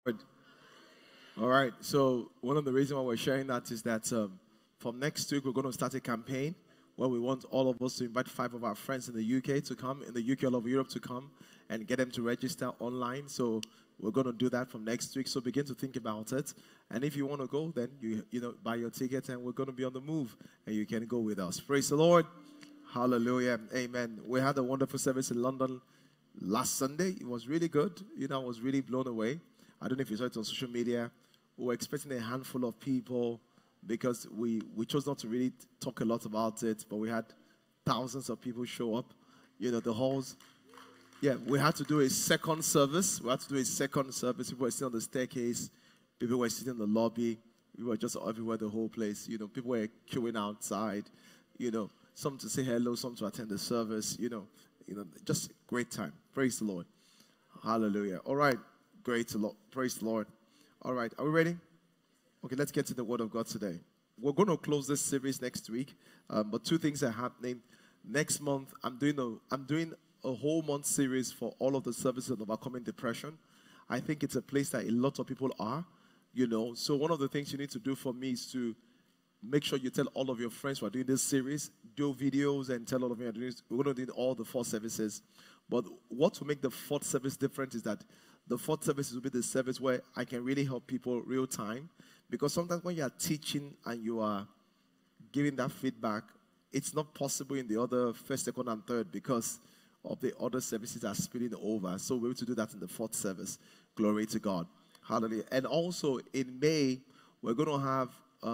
All right. So one of the reasons why we're sharing that is that from next week, we're going to start a campaign where we want all of us to invite 5 of our friends in the UK to come, in the UK, all over Europe to come, and get them to register online. So we're going to do that from next week. So begin to think about it. And if you want to go, then you know, buy your ticket, and we're going to be on the move, and you can go with us. Praise the Lord. Hallelujah. Amen. We had a wonderful service in London last Sunday. It was really good. You know, I was really blown away. I don't know if you saw it on social media. We were expecting a handful of people because we chose not to really talk a lot about it, but we had thousands of people show up. You know, the halls. Yeah, we had to do a second service. People were sitting on the staircase. People were sitting in the lobby. We were just everywhere, the whole place. You know, people were queuing outside. You know, some to say hello, some to attend the service. You know, just great time. Praise the Lord. Hallelujah. All right. Great. Praise the Lord. All right. Are we ready? Okay, let's get to the Word of God today. We're going to close this series next week, but 2 things are happening. Next month, I'm doing a whole month series for all of the services on overcoming depression. I think it's a place that a lot of people are, you know. So one of the things you need to do for me is to make sure you tell all of your friends who are doing this series, do videos and tell all of them doing this. We're going to do all the 4 services. But what will make the 4th service different is that the 4th service will be the service where I can really help people real time. Because sometimes when you are teaching and you are giving that feedback, it's not possible in the other 1st, 2nd, and 3rd because of the other services are spilling over. So we're able to do that in the 4th service. Glory to God. Hallelujah. And also in May, we're going to have,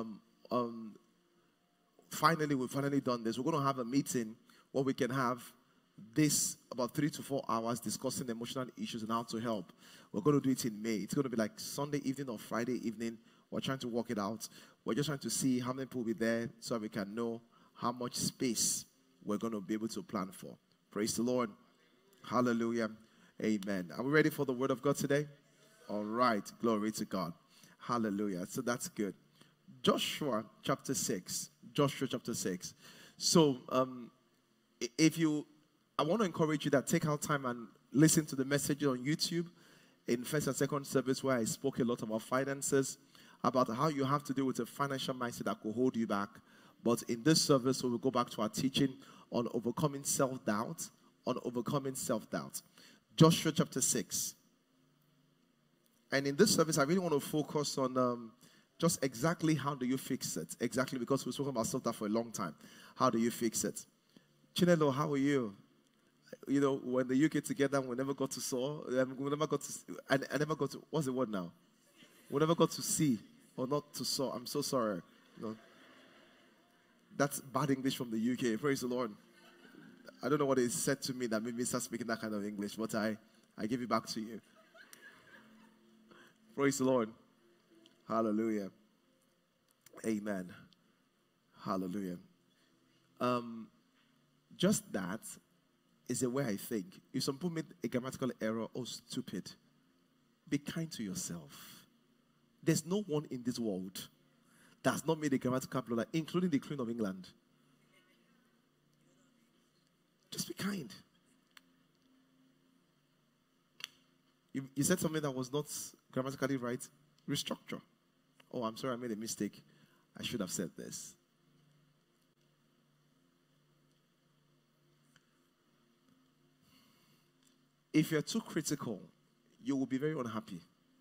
we've finally done this. We're going to have a meeting where we can have this about 3 to 4 hours discussing emotional issues and how to help. We're going to do it in May. It's going to be like Sunday evening or Friday evening. We're trying to work it out. We're just trying to see how many people will be there so we can know how much space we're going to be able to plan for. Praise the Lord. Hallelujah. Amen. Are we ready for the Word of God today? All right. Glory to God. Hallelujah. So that's good. Joshua chapter 6. So I want to encourage you that take out time and listen to the message on YouTube in 1st and 2nd service where I spoke a lot about finances, about how you have to deal with a financial mindset that could hold you back. But in this service, we will go back to our teaching on overcoming self-doubt, Joshua chapter 6. And in this service, I really want to focus on just exactly how do you fix it. Exactly, because we've spoken about self-doubt for a long time. How do you fix it? Chinelo, how are you? You know, when the UK together, we never got to saw. We never got to. I never got to. What's the word now? We never got to see or not to saw. I'm so sorry. No, that's bad English from the UK. Praise the Lord. I don't know what it said to me that made me start speaking that kind of English, but I give it back to you. Praise the Lord. Hallelujah. Amen. Hallelujah. Just that is the way I think. If some people made a grammatical error, oh, stupid. Be kind to yourself. There's no one in this world that has not made a grammatical error, including the Queen of England. Just be kind. You said something that was not grammatically right. Restructure. Oh, I'm sorry, I made a mistake. I should have said this. If you're too critical, you will be very unhappy.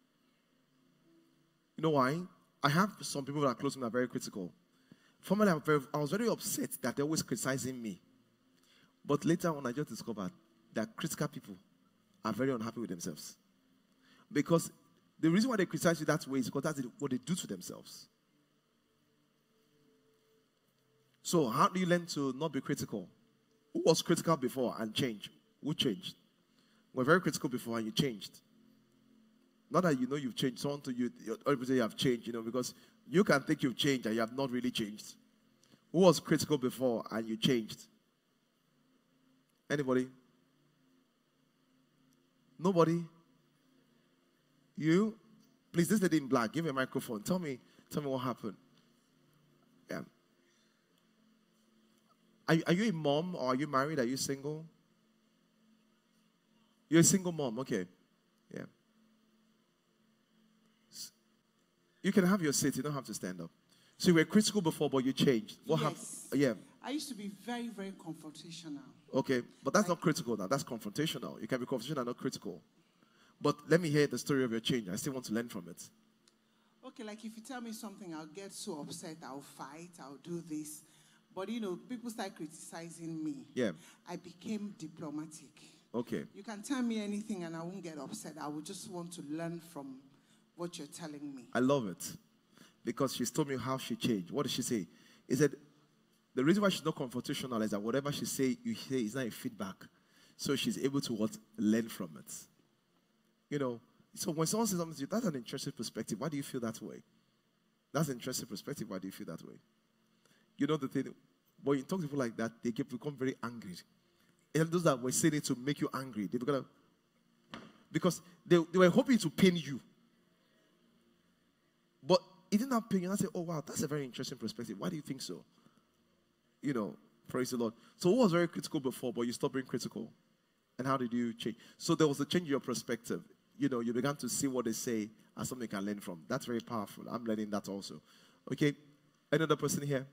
You know why? I have some people that are close to me that are very critical. Formerly, I was very upset that they're always criticizing me. But later on, I just discovered that critical people are very unhappy with themselves. Because the reason why they criticize you that way is because that's what they do to themselves. So how do you learn to not be critical? Who was critical before and changed? Who changed? We're very critical before and you changed. Not that you know you've changed. Someone to you, everybody you have changed, you know, because you can think you've changed and you have not really changed. Who was critical before and you changed? Anybody? Nobody? You? Please, this lady in black, give me a microphone. Tell me what happened. Yeah. Are you a mom or are you married? Are you single? You're a single mom, okay. Yeah. You can have your seat. You don't have to stand up. So you were critical before, but you changed. What happened? Yeah. I used to be very, very confrontational. Okay, but that's not critical now. That's confrontational. You can be confrontational, not critical. But let me hear the story of your change. I still want to learn from it. Okay, like if you tell me something, I'll get so upset. I'll fight. I'll do this. But, you know, people start criticizing me. Yeah. I became diplomatic. Okay. You can tell me anything and I won't get upset. I would just want to learn from what you're telling me. I love it. Because she's told me how she changed. What did she say? Is that the reason why she's not confrontational is that whatever she say, you say is not a feedback. So she's able to what? Learn from it. You know, so when someone says something to you, that's an interesting perspective. Why do you feel that way? That's an interesting perspective. Why do you feel that way? You know the thing, when you talk to people like that, they become very angry. And those that were saying it to make you angry, they become, because they were hoping to pain you. But it did not pain you. And I say, oh wow, that's a very interesting perspective. Why do you think so? You know, praise the Lord. So who was very critical before, but you stopped being critical? And how did you change? So there was a change in your perspective. You know, you began to see what they say as something you can learn from. That's very powerful. I'm learning that also. Okay, another person here?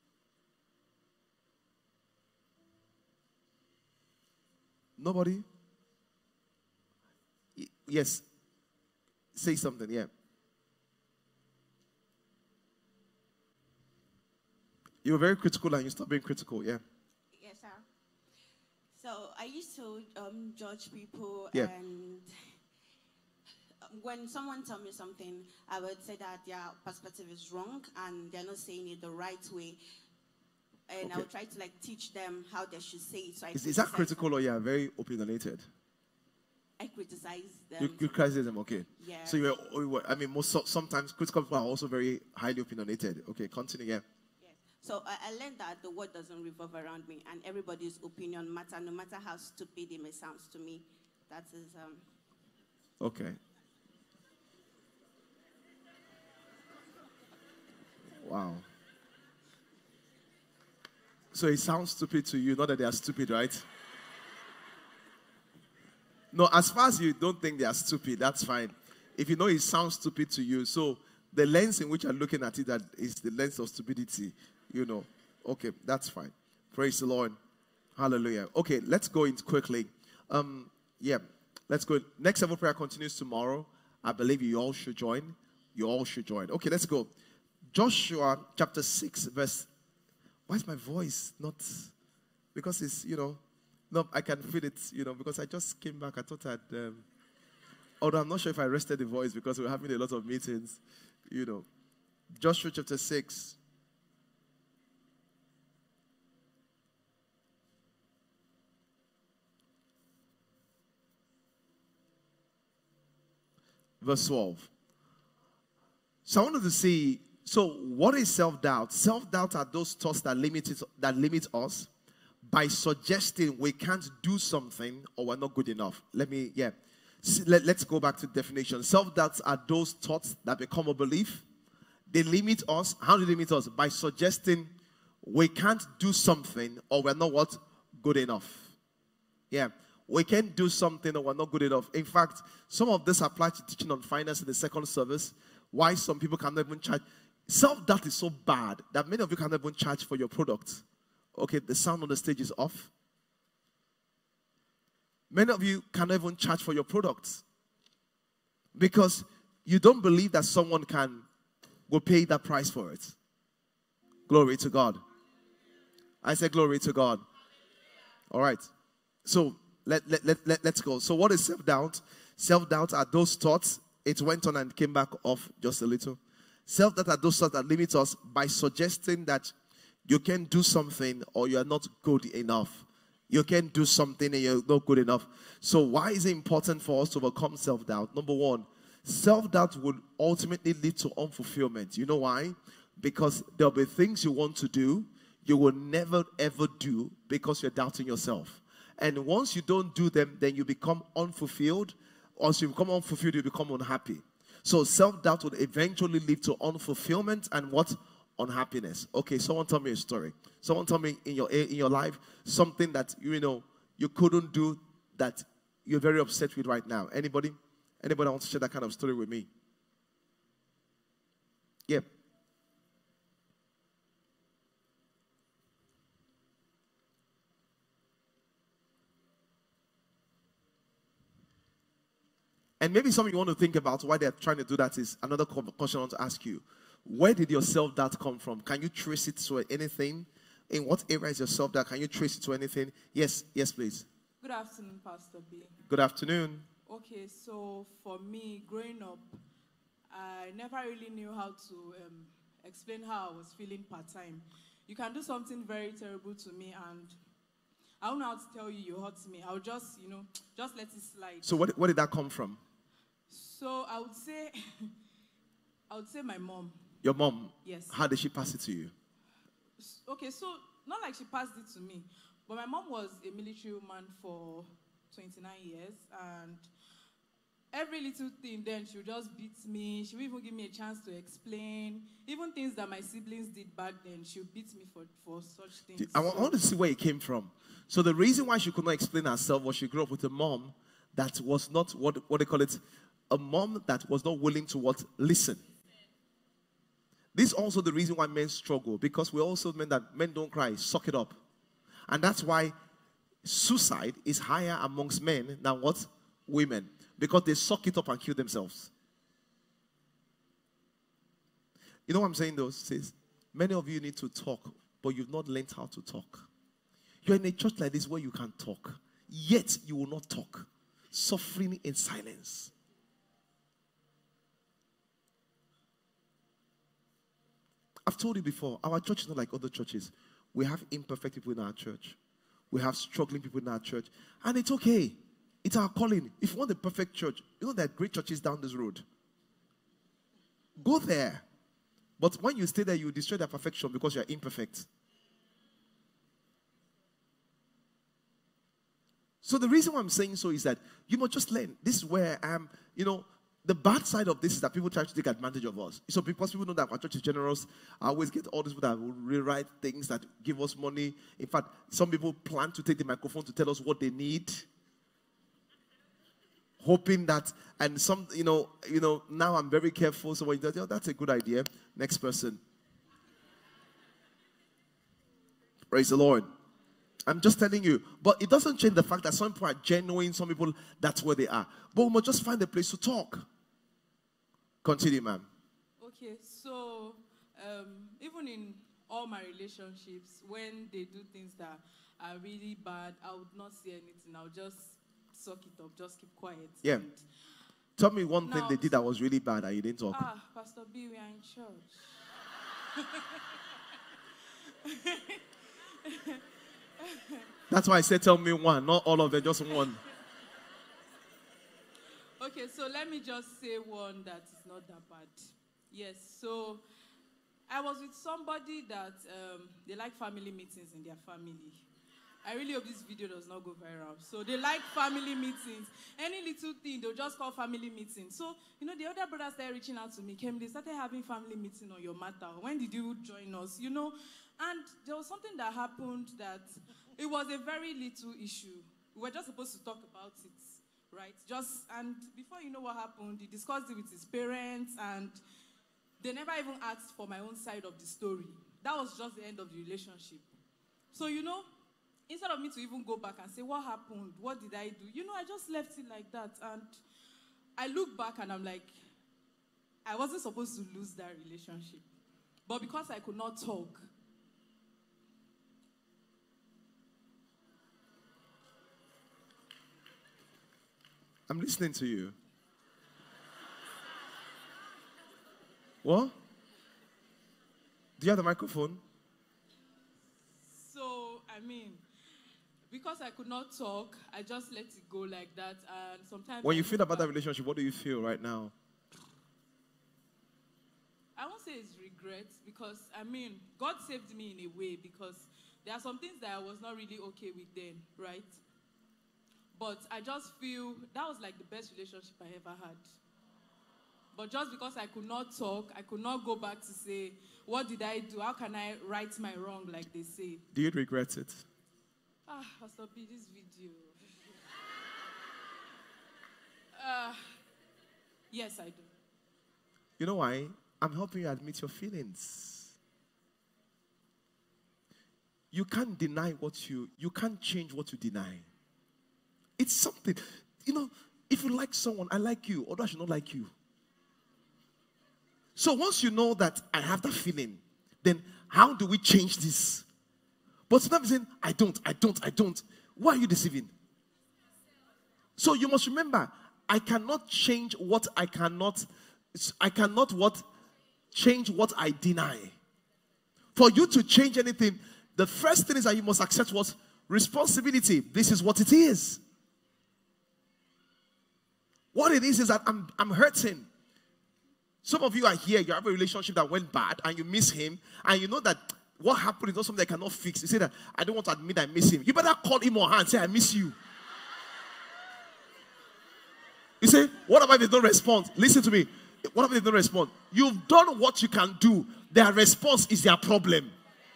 Nobody? Yes. Say something, yeah. You were very critical and you stopped being critical, yeah. Yes, sir. So I used to judge people, yeah. And when someone tells me something, I would say that their perspective is wrong and they're not saying it the right way. And okay. I would try to like teach them how they should say it. So is that critical them. Or you are very opinionated? I criticize them. You criticize them, okay. Yeah. So you were I mean, sometimes critical people are also very highly opinionated. Okay, continue, yeah. So I learned that the world doesn't revolve around me, and everybody's opinion matters, no matter how stupid it may sound to me. That is Okay. Wow. So it sounds stupid to you, not that they are stupid, right? No, as far as you don't think they are stupid, that's fine. If you know it sounds stupid to you, so the lens in which you're looking at it, that is the lens of stupidity, you know. Okay, that's fine. Praise the Lord. Hallelujah. Okay, let's go in quickly. Yeah, let's go. Next level prayer continues tomorrow. I believe you all should join. You all should join. Okay, let's go. Joshua chapter 6, verse. Why is my voice not? Because it's, you know, no, I can feel it, you know, because I just came back. I thought I'd, although I'm not sure if I rested the voice because we're having a lot of meetings, you know. Joshua chapter 6. Verse 12. So I wanted to see, so what is self-doubt? Self-doubt are those thoughts that limit us by suggesting we can't do something or we're not good enough. Let's go back to the definition. Self-doubts are those thoughts that become a belief. They limit us. How do they limit us? By suggesting we can't do something or we're not what? Good enough. Yeah. We can't do something or we're not good enough. In fact, some of this applies to teaching on finance in the second service. Why some people cannot even charge. Self-doubt is so bad that many of you cannot even charge for your product. Okay, the sound on the stage is off. Many of you cannot even charge for your products because you don't believe that someone will pay that price for it. Glory to God. I said glory to God. All right. So let's go. So what is self-doubt? Self-doubt are those thoughts. It went on and came back off just a little. Self-doubt are those thoughts that limit us by suggesting that you can do something or you are not good enough. You can do something and you're not good enough. So why is it important for us to overcome self-doubt? Number one, self-doubt will ultimately lead to unfulfillment. You know why? Because there'll be things you want to do, you will never ever do because you're doubting yourself. And once you don't do them, then you become unfulfilled. Once you become unfulfilled, you become unhappy. So self-doubt will eventually lead to unfulfillment and what? Unhappiness. Okay, someone tell me a story. Someone tell me in your life something that you couldn't do that you're very upset with right now. Anybody? Anybody wants to share that kind of story with me? Yep. And maybe something you want to think about why they're trying to do that is another question I want to ask you. Where did your self-doubt come from? Can you trace it to anything? In what area is your self-doubt? Can you trace it to anything? Yes, please. Good afternoon, Pastor B. Good afternoon. Okay, so for me, growing up, I never really knew how to explain how I was feeling part-time. You can do something very terrible to me, and I don't know how to tell you you hurt me. I'll just, just let it slide. So where did that come from? So I would say my mom. Your mom? Yes. How did she pass it to you? Okay, so not like she passed it to me, but my mom was a military woman for 29 years, and every little thing then she would just beat me. She would even give me a chance to explain. Even things that my siblings did back then, she would beat me for such things. I want to see where it came from. So the reason why she could not explain herself was she grew up with a mom that was not, what they call it, a mom that was not willing to what? Listen. This is also the reason why men struggle, because we also meant that men don't cry, suck it up. And that's why suicide is higher amongst men than what? Women. Because they suck it up and kill themselves. You know what I'm saying though? Says, many of you need to talk, but you've not learned how to talk. You're in a church like this where you can talk, yet you will not talk. Suffering in silence. I've told you before, our church is not like other churches. We have imperfect people in our church. We have struggling people in our church. And it's okay. It's our calling. If you want a perfect church, you know there are great churches down this road. Go there. But when you stay there, you destroy their perfection because you're imperfect. So the reason why I'm saying so is that you must just learn. This is where I am, the bad side of this is that people try to take advantage of us. So because people know that our church is generous, I always get all these people that will rewrite things that give us money. In fact, some people plan to take the microphone to tell us what they need. Hoping that, and some, now I'm very careful. So when you tell, that's a good idea. Next person. Praise the Lord. I'm just telling you. But it doesn't change the fact that some people are genuine, some people, that's where they are. But we must just find a place to talk. Continue, ma'am. Okay, so even in all my relationships, when they do things that are really bad, I would not say anything. I'll just suck it up, just keep quiet. Yeah. Tell me one thing they did that was really bad and you didn't talk. Pastor B, we are in church. That's why I said tell me one, not all of them, just one. Okay, so let me just say one that is not that bad. Yes, so I was with somebody that they like family meetings in their family. I really hope this video does not go viral. So they like family meetings. Any little thing, they'll just call family meeting. So, the other brothers started reaching out to me. They started having family meeting on your matter. When did you join us? And there was something that happened that it was a very little issue. We were just supposed to talk about it, right? And before you know what happened, he discussed it with his parents, and they never even asked for my own side of the story. That was just the end of the relationship. So, instead of me to even go back and say, what happened? What did I do? I just left it like that. And I look back and I'm like, I wasn't supposed to lose that relationship. But because I could not talk. I'm listening to you. What? Do you have the microphone? So, because I could not talk, I just let it go like that. And sometimes when you feel about that relationship, what do you feel right now? I won't say it's regret because, God saved me in a way because there are some things that I was not really okay with then, right? But I just feel that was like the best relationship I ever had. But just because I could not talk, I could not go back to say, what did I do? How can I right my wrong, like they say? Do you regret it? Pastor B, this video. Yes, I do. You know why? I'm helping you admit your feelings. You can't deny you can't change what you deny. It's something, if you like someone, I like you, or I should not like you. So once you know that I have that feeling, then how do we change this? But sometimes saying, I don't. Why are you deceiving? So you must remember, I cannot change what I cannot change what I deny. For you to change anything, the first thing is that you must accept what? Responsibility. This is what it is. What it is that I'm hurting. Some of you are here, you have a relationship that went bad and you miss him, and you know that what happened is not something I cannot fix. You say that, I don't want to admit I miss him. You better call him or her and say, I miss you. You say, what about if they don't respond? Listen to me. What about if they don't respond? You've done what you can do. Their response is their problem.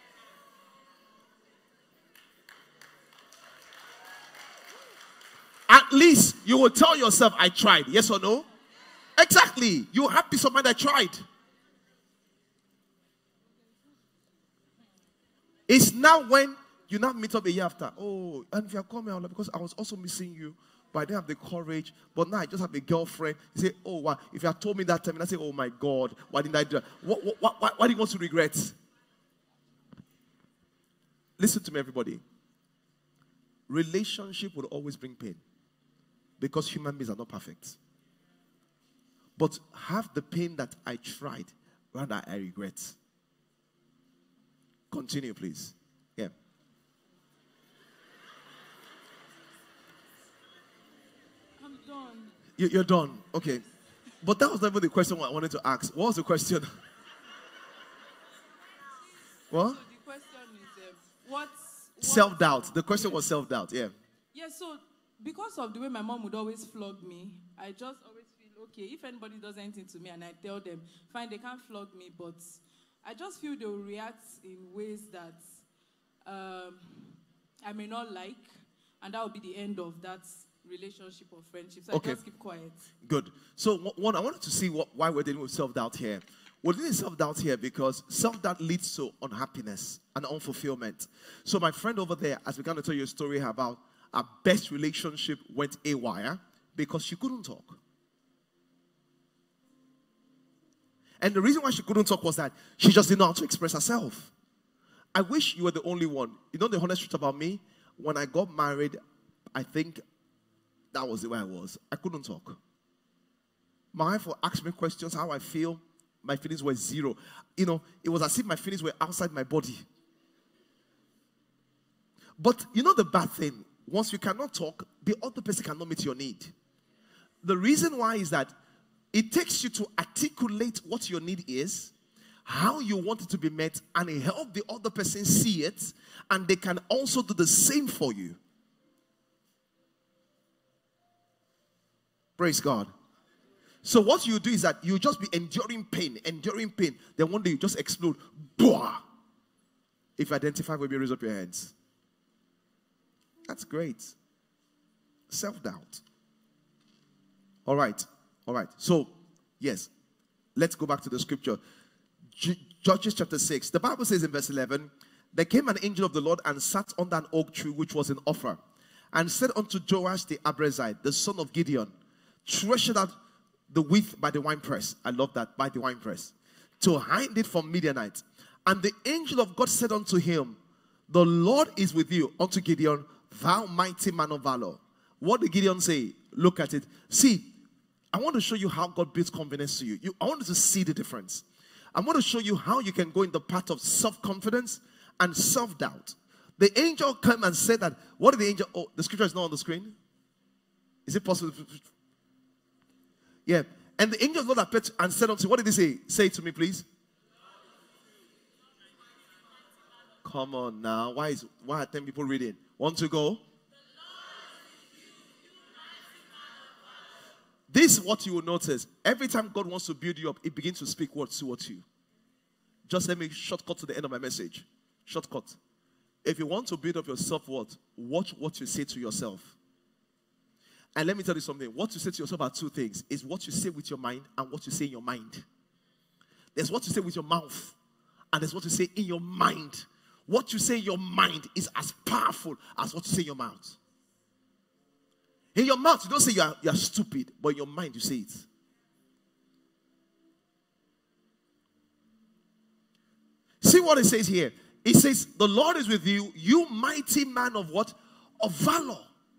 At least you will tell yourself, I tried. Yes or no? Exactly. You have peace of mind. I tried. It's now when you now meet up a year after. Oh, and if you're coming out, because I was also missing you, but I didn't have the courage. But now I just have a girlfriend. You say, oh, wow. If you had told me that time, and I say, oh my God, why didn't I do that? Why do you want to regret? Listen to me, everybody. Relationship will always bring pain, because human beings are not perfect. But have the pain that I tried, rather I regret. Continue, please. Yeah. I'm done. You're done. Okay. But that was never the question I wanted to ask. What was the question? What? So the question is, what's Self-doubt. The question was self-doubt. Yeah. Yeah, so because of the way my mom would always flog me, I just always feel, okay, if anybody does anything to me and I tell them, fine, they can't flog me, but I just feel they will react in ways that I may not like, and that will be the end of that relationship or friendship. So Okay. I just keep quiet. Good. So, one, I wanted to see why we're dealing with self-doubt here. We're dealing with self-doubt here because self-doubt leads to unhappiness and unfulfillment. So my friend over there has begun to tell you a story about our best relationship went haywire because she couldn't talk. And the reason why she couldn't talk was that she just didn't know how to express herself. I wish you were the only one. You know the honest truth about me? When I got married, I think that was the way I was. I couldn't talk. My wife would ask me questions, how I feel. My feelings were zero. It was as if my feelings were outside my body. But you know the bad thing? Once you cannot talk, the other person cannot meet your need. The reason why is that it takes you to articulate what your need is, how you want it to be met, and help the other person see it, and they can also do the same for you. Praise God. So what you do is that you just be enduring pain. Then one day you just explode. Bwah! If you identify with me, raise up your hands. That's great. Self-doubt. All right. So, yes. Let's go back to the scripture. Judges chapter 6. The Bible says in verse 11, there came an angel of the Lord and sat under an oak tree which was in Ophrah, and said unto Joash the Abiezrite, the son of Gideon, treasure out the wheat by the winepress. I love that, by the winepress, to hide it from Midianites. And the angel of God said unto him, the Lord is with you, unto Gideon, thou mighty man of valor. What did Gideon say? Look at it. See, I want to show you how God builds confidence to you. I want you to see the difference. I want to show you how you can go in the path of self-confidence and self-doubt. The angel came and said that, what did the angel, oh, the scripture is not on the screen. Is it possible? Yeah. And the angel of the Lord appeared and said unto him, what did he say? Say it to me, please. Come on now. Why are 10 people reading? Want to go? This is what you will notice. Every time God wants to build you up, it begins to speak words towards you. Just let me shortcut to the end of my message. Shortcut. If you want to build up your self-worth, watch what you say to yourself. And let me tell you something. What you say to yourself are two things. Is what you say with your mind and what you say in your mind. There's what you say with your mouth, and there's what you say in your mind. What you say in your mind is as powerful as what you say in your mouth. In your mouth, you don't say you are stupid, but in your mind, you say it. See what it says here. It says, the Lord is with you, you mighty man of what? Of valor.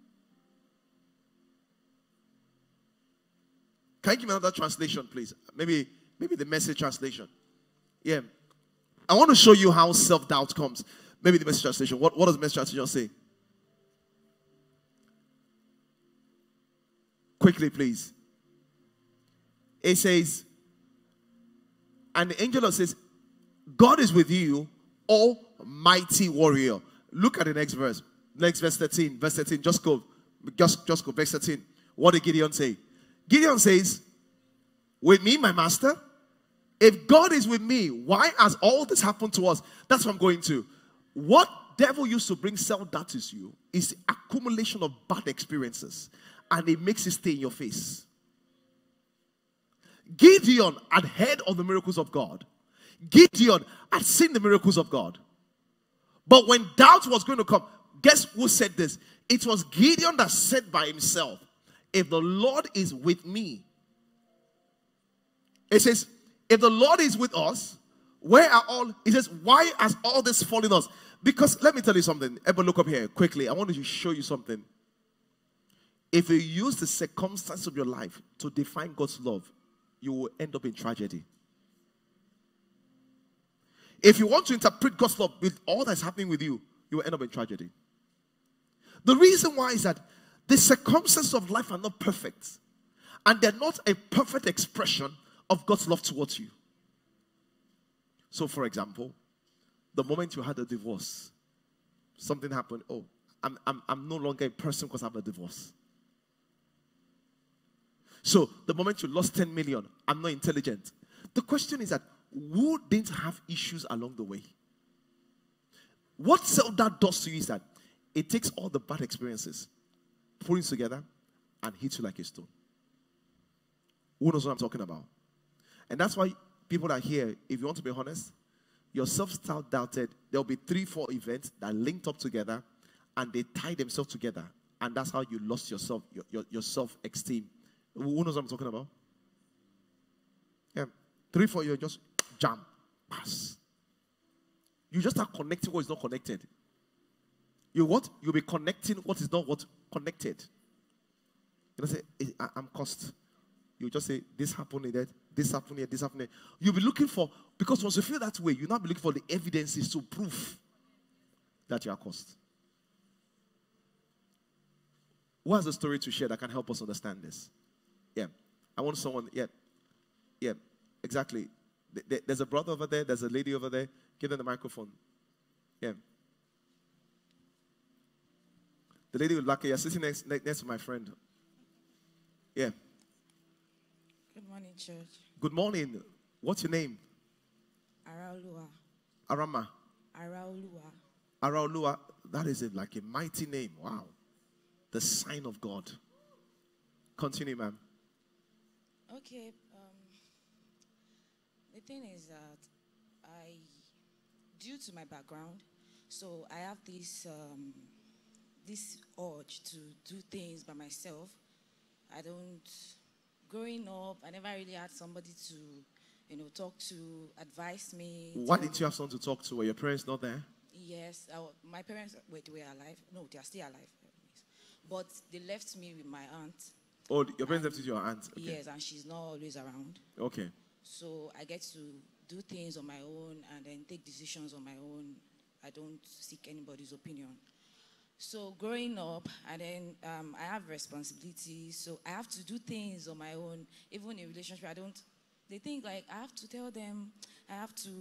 Can you give me another translation, please? Maybe the Message translation. Yeah. I want to show you how self-doubt comes. Maybe the Message translation. What does the Message translation say? Quickly, please. It says, and the angel says, God is with you, O mighty warrior. Look at the next verse. Next verse 13. Verse 13. Just go. Verse 13. What did Gideon say? Gideon says, with me, my master, if God is with me, why has all this happened to us? That's what I'm going to. What devil used to bring self-doubt to you is the accumulation of bad experiences, and it makes it stay in your face. Gideon had heard of the miracles of God. Gideon had seen the miracles of God. But when doubt was going to come, guess who said this? It was Gideon that said by himself, if the Lord is with me. It says, if the Lord is with us, where are all? It says, why has all this fallen us? Because let me tell you something. Everyone look up here quickly. I want to show you something. If you use the circumstance of your life to define God's love, you will end up in tragedy. If you want to interpret God's love with all that's happening with you, you will end up in tragedy. The reason why is that the circumstances of life are not perfect. And they're not a perfect expression of God's love towards you. So, for example, the moment you had a divorce, something happened. Oh, I'm no longer a person because I have a divorce. So, the moment you lost 10 million, I'm not intelligent. The question is that, who didn't have issues along the way? What self-doubt does to you is that it takes all the bad experiences, pulling together, and hits you like a stone. Who knows what I'm talking about? And that's why people are here, if you want to be honest, your self-doubt doubted, there'll be 3-4 events that linked up together, and they tie themselves together. And that's how you lost yourself, your self-esteem. Who knows what I'm talking about? Yeah. 3-4, you just jam, pass. You just start connecting what is not connected. You what? You'll be connecting what is not what connected. You don't say, I'm cursed. You just say, this happened here, this happened here, this happened here. You'll be looking for, because once you feel that way, you'll not be looking for the evidences to prove that you are cursed. Who has a story to share that can help us understand this? Yeah. I want someone, yeah, exactly. There's a brother over there, there's a lady over there. Give them the microphone. Yeah. The lady with black hair, you're sitting next to my friend. Yeah. Good morning, church. Good morning. What's your name? Araolua. Arama. Araolua. Araolua. That is like a mighty name. Wow. The sign of God. Continue, ma'am. Okay. The thing is that due to my background, so I have this urge to do things by myself. Growing up, I never really had somebody to, talk to, advise me. Why didn't you have someone to talk to? Were your parents not there? Yes, my parents were alive. No, they are still alive. But they left me with my aunt. Oh, your parents left you with your aunt? Okay. Yes, and she's not always around. Okay. So I get to do things on my own and then take decisions on my own. I don't seek anybody's opinion. So growing up, and then I have responsibilities, so I have to do things on my own. Even in relationship, they think like I have to tell them, I have to,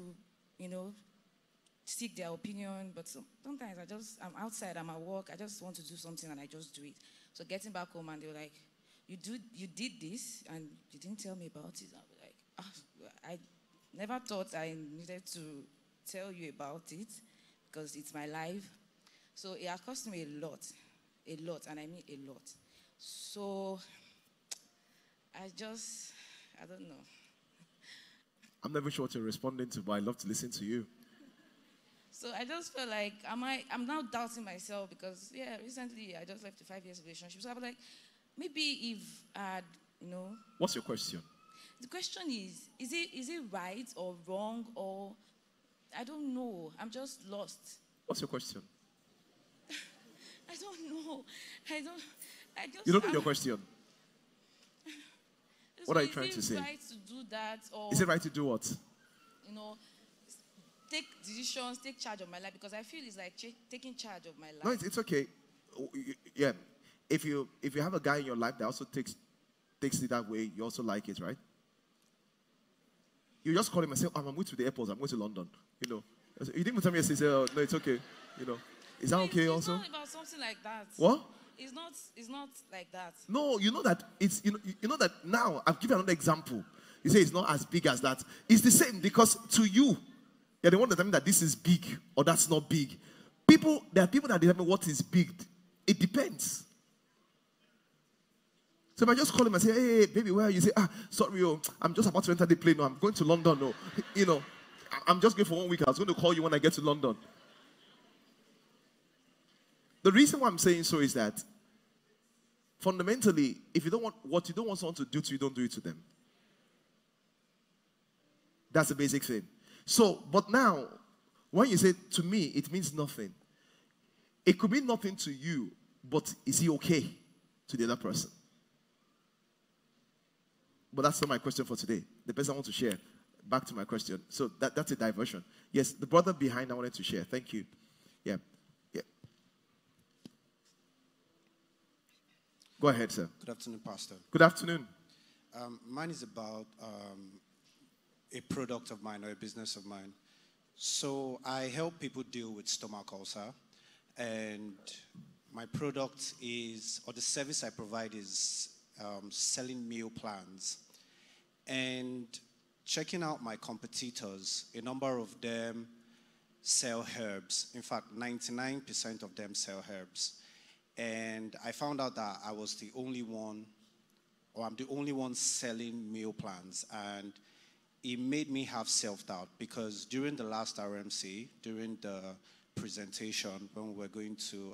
seek their opinion. But sometimes I'm outside, I'm at work, I just want to do something and I just do it. So getting back home and they were like, you did this and you didn't tell me about it. I was like, I never thought I needed to tell you about it because it's my life. So it has cost me a lot, and I mean a lot. So I don't know. I'm not even sure what you're responding to, but I love to listen to you. So I just feel like, I'm now doubting myself because, yeah, recently I just left a 5 years relationship. So I was like, maybe if I had, What's your question? The question is it right or wrong or, I don't know. I'm just lost. What's your question? I don't know. You don't know your question? What are you trying to say? Is it right to do that? Or, is it right to do what? Take decisions, take charge of my life, because I feel it's like taking charge of my life. No, it's okay. Yeah. If you have a guy in your life that also takes it that way, you also like it, right? You just call him and say, I'm going to the airport, I'm going to London. You didn't tell me yesterday, oh, no, it's okay. Is that okay also? It's not about something like that. What? It's not like that. No, you know that it's you know that now I've given another example. You say it's not as big as that. It's the same because to you, you're the one that tells me that this is big or that's not big. There are people that determine what is big. It depends. So if I just call him and say, hey, baby, where are you? Say, sorry, I'm just about to enter the plane. No, I'm going to London. No, I'm just going for 1 week. I was going to call you when I get to London. The reason why I'm saying so is that fundamentally, if you don't want what you don't want someone to do to you, don't do it to them. That's the basic thing. So, but now, when you say to me, it means nothing. It could be nothing to you, but is he okay to the other person? But that's not my question for today. The person I want to share. Back to my question. So that's a diversion. Yes, the brother behind I wanted to share. Thank you. Yeah. Go ahead, sir. Good afternoon, Pastor. Good afternoon. Mine is about a product of mine or a business of mine. So I help people deal with stomach ulcer. And my product is, or the service I provide is selling meal plans. And checking out my competitors, a number of them sell herbs. In fact, 99% of them sell herbs. And I found out that I was the only one, or I'm the only one selling meal plans. And it made me have self-doubt because during the last RMC, during the presentation, when we were going to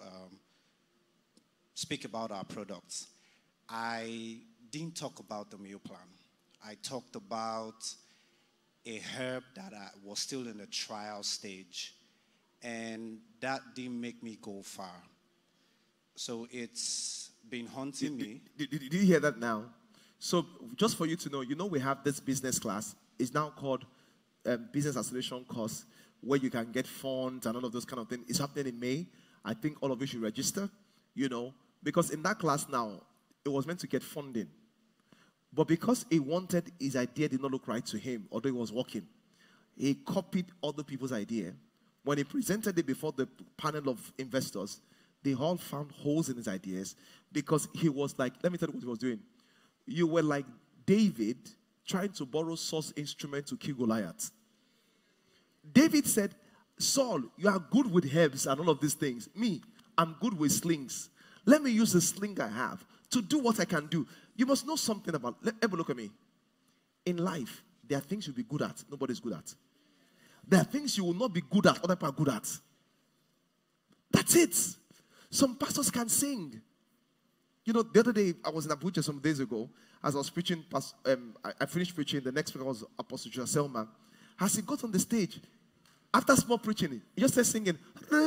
speak about our products, I didn't talk about the meal plan. I talked about a herb that was still in the trial stage. And that didn't make me go far. So it's been haunting me. Did you hear that now? So just for you to know, we have this business class. It's now called Business Acceleration course where you can get funds and all of those kind of things. It's happening in May. I think all of you should register, because in that class now, it was meant to get funding. But because he wanted his idea did not look right to him, although he was working, he copied other people's idea. When he presented it before the panel of investors, they all found holes in his ideas because he was like, let me tell you what he was doing. You were like David trying to borrow Saul's instrument to kill Goliath. David said, Saul, you are good with herbs and all of these things. Me, I'm good with slings. Let me use the sling I have to do what I can do. You must know something about, everybody look at me. In life, there are things you'll be good at, nobody's good at. There are things you will not be good at, other people are good at. That's it. Some pastors can sing. The other day, I was in Abuja some days ago, as I was preaching, I finished preaching, the next speaker was Apostle Selma. As he got on the stage, after small preaching, he just started singing,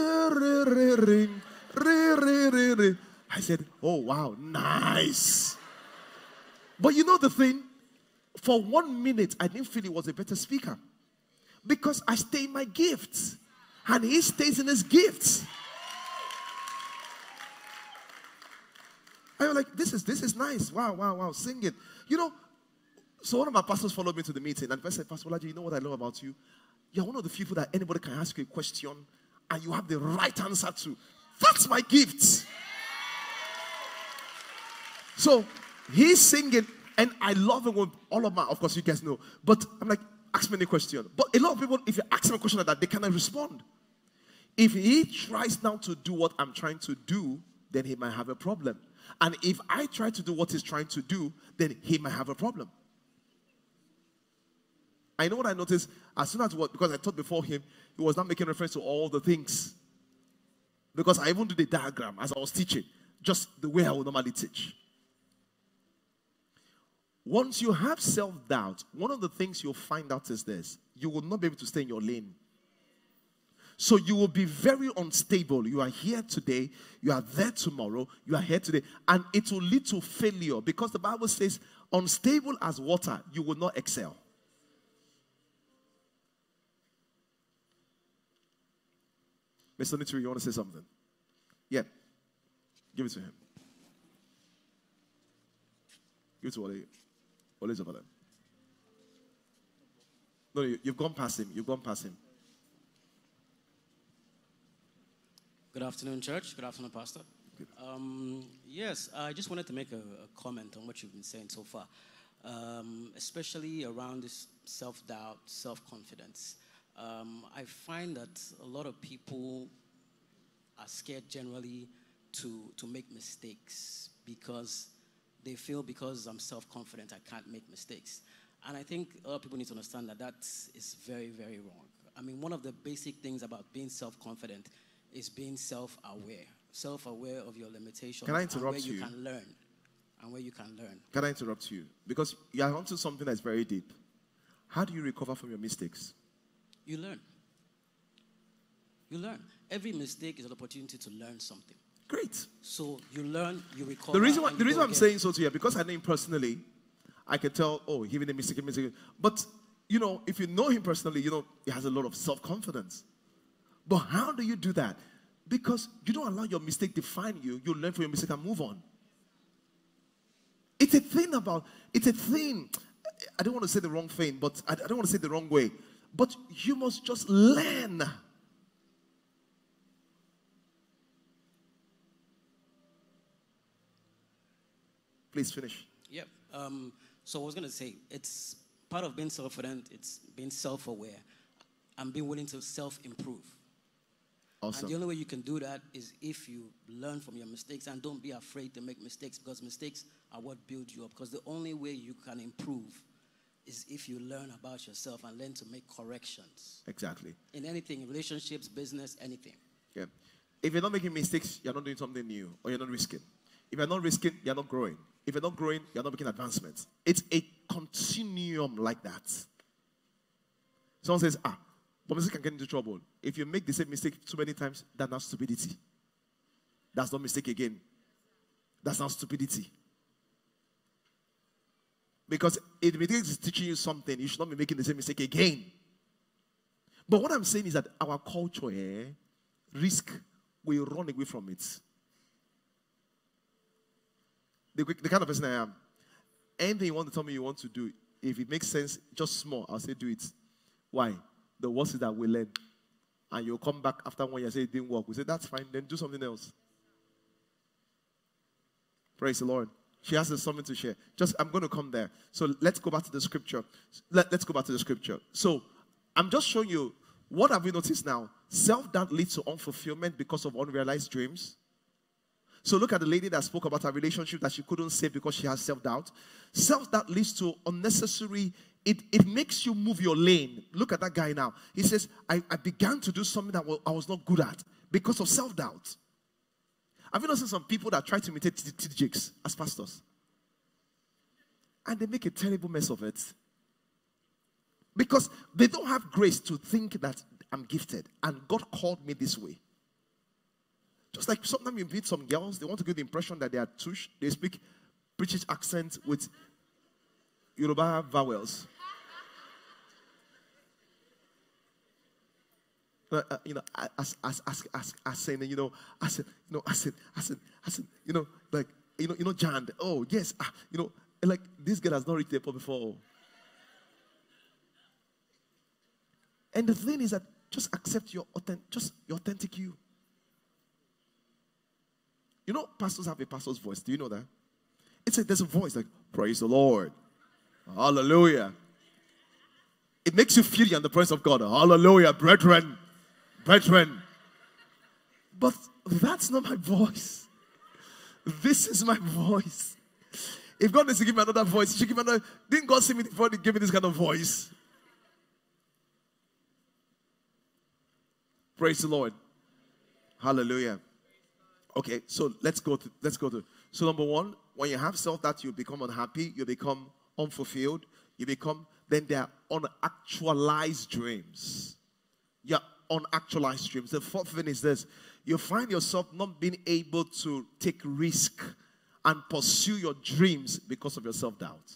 I said, oh wow, nice. But you know the thing? For 1 minute, I didn't feel he was a better speaker. Because I stay in my gifts. And he stays in his gifts. I was like, this is nice. Wow, sing it. So one of my pastors followed me to the meeting and said, Pastor Bolaji, you know what I love about you? You're one of the few people that anybody can ask you a question and you have the right answer to. That's my gift. So he's singing and I love it with all of my, of course you guys know, but I'm like, ask me any question. But a lot of people, if you ask them a question like that, they cannot respond. If he tries now to do what I'm trying to do, then he might have a problem. And if I try to do what he's trying to do, then he might have a problem. I know what I noticed as soon as what, because I thought before him, he was not making reference to all the things. Because I even did the diagram as I was teaching, just the way I would normally teach. Once you have self-doubt, one of the things you'll find out is this: you will not be able to stay in your lane. So you will be very unstable. You are here today, you are there tomorrow, you are here today, and it will lead to failure, because the Bible says, unstable as water, you will not excel. Mr. Nitri, you want to say something? Yeah. Give it to him. Give it to Wale. Wale's over there. No, you've gone past him. You've gone past him. Good afternoon, church. Good afternoon, Pastor. Yes, I just wanted to make a comment on what you've been saying so far, especially around this self-doubt, self-confidence. I find that a lot of people are scared generally to make mistakes because they feel because I'm self-confident I can't make mistakes. And I think a lot of people need to understand that that is very, very wrong. I mean, one of the basic things about being self-confident is being self-aware of your limitations. Can I interrupt and where you? You can learn. And where you can learn. Can I interrupt you? Because you are onto something that's very deep. How do you recover from your mistakes? You learn. You learn. Every mistake is an opportunity to learn something. Great. So you learn, you recover. The reason why I'm saying so to you, because I know him personally, I can tell, oh, he made a mistake, But, you know, if you know him personally, you know, he has a lot of self-confidence. But how do you do that? Because you don't allow your mistake to define you. You learn from your mistake and move on. It's a thing, I don't want to say the wrong thing, but I don't want to say it the wrong way. But you must just learn. Please finish. Yep. So I was going to say, it's part of being confident, it's being self-aware and being willing to self-improve. Awesome. And the only way you can do that is if you learn from your mistakes and don't be afraid to make mistakes, because mistakes are what build you up. Because the only way you can improve is if you learn about yourself and learn to make corrections. Exactly. In anything, in relationships, business, anything. Yeah. If you're not making mistakes, you're not doing something new, or you're not risking. If you're not risking, you're not growing. If you're not growing, you're not making advancements. It's a continuum like that. Someone says, but mistake can get into trouble. If you make the same mistake too many times, that's not stupidity. That's not mistake again. That's not stupidity. Because if the mistake is teaching you something, you should not be making the same mistake again. But what I'm saying is that our culture, risk, we run away from it. The kind of person I am, anything you want to tell me you want to do, if it makes sense, just small, I'll say do it. Why? The worst is that we learn. And you'll come back after 1 year and say it didn't work. We say, that's fine, then do something else. Praise the Lord. She has something to share. I'm going to come there. So let's go back to the scripture. Let's go back to the scripture. So I'm just showing you, what have we noticed now? Self-doubt leads to unfulfillment because of unrealized dreams. So look at the lady that spoke about her relationship that she couldn't save because she has self-doubt. Self-doubt leads to unnecessary, it makes you move your lane. Look at that guy now. He says, I began to do something that I was not good at because of self-doubt. Have you noticed some people that try to imitate TDJs as pastors? And they make a terrible mess of it. Because they don't have grace to think that I'm gifted. And God called me this way. Just like sometimes you meet some girls, they want to give the impression that they are tush. They speak British accent with Yoruba vowels. As saying, Jan. Oh yes, like this girl has not reached the point before. And the thing is that just accept your authentic you. You know, pastors have a pastor's voice. Do you know that? There's a voice like, praise the Lord. Hallelujah. It makes you feel you're in the presence of God. Hallelujah, brethren. Brethren. But that's not my voice. This is my voice. If God needs to give me another voice, he should give me another. Didn't God see me before he gave me this kind of voice? Praise the Lord. Hallelujah. Okay, so let's go to. So number one, when you have self-doubt, you become unhappy, you become unfulfilled, then they are unactualized dreams. Yeah, unactualized dreams. The fourth thing is this: you find yourself not being able to take risk and pursue your dreams because of your self-doubt.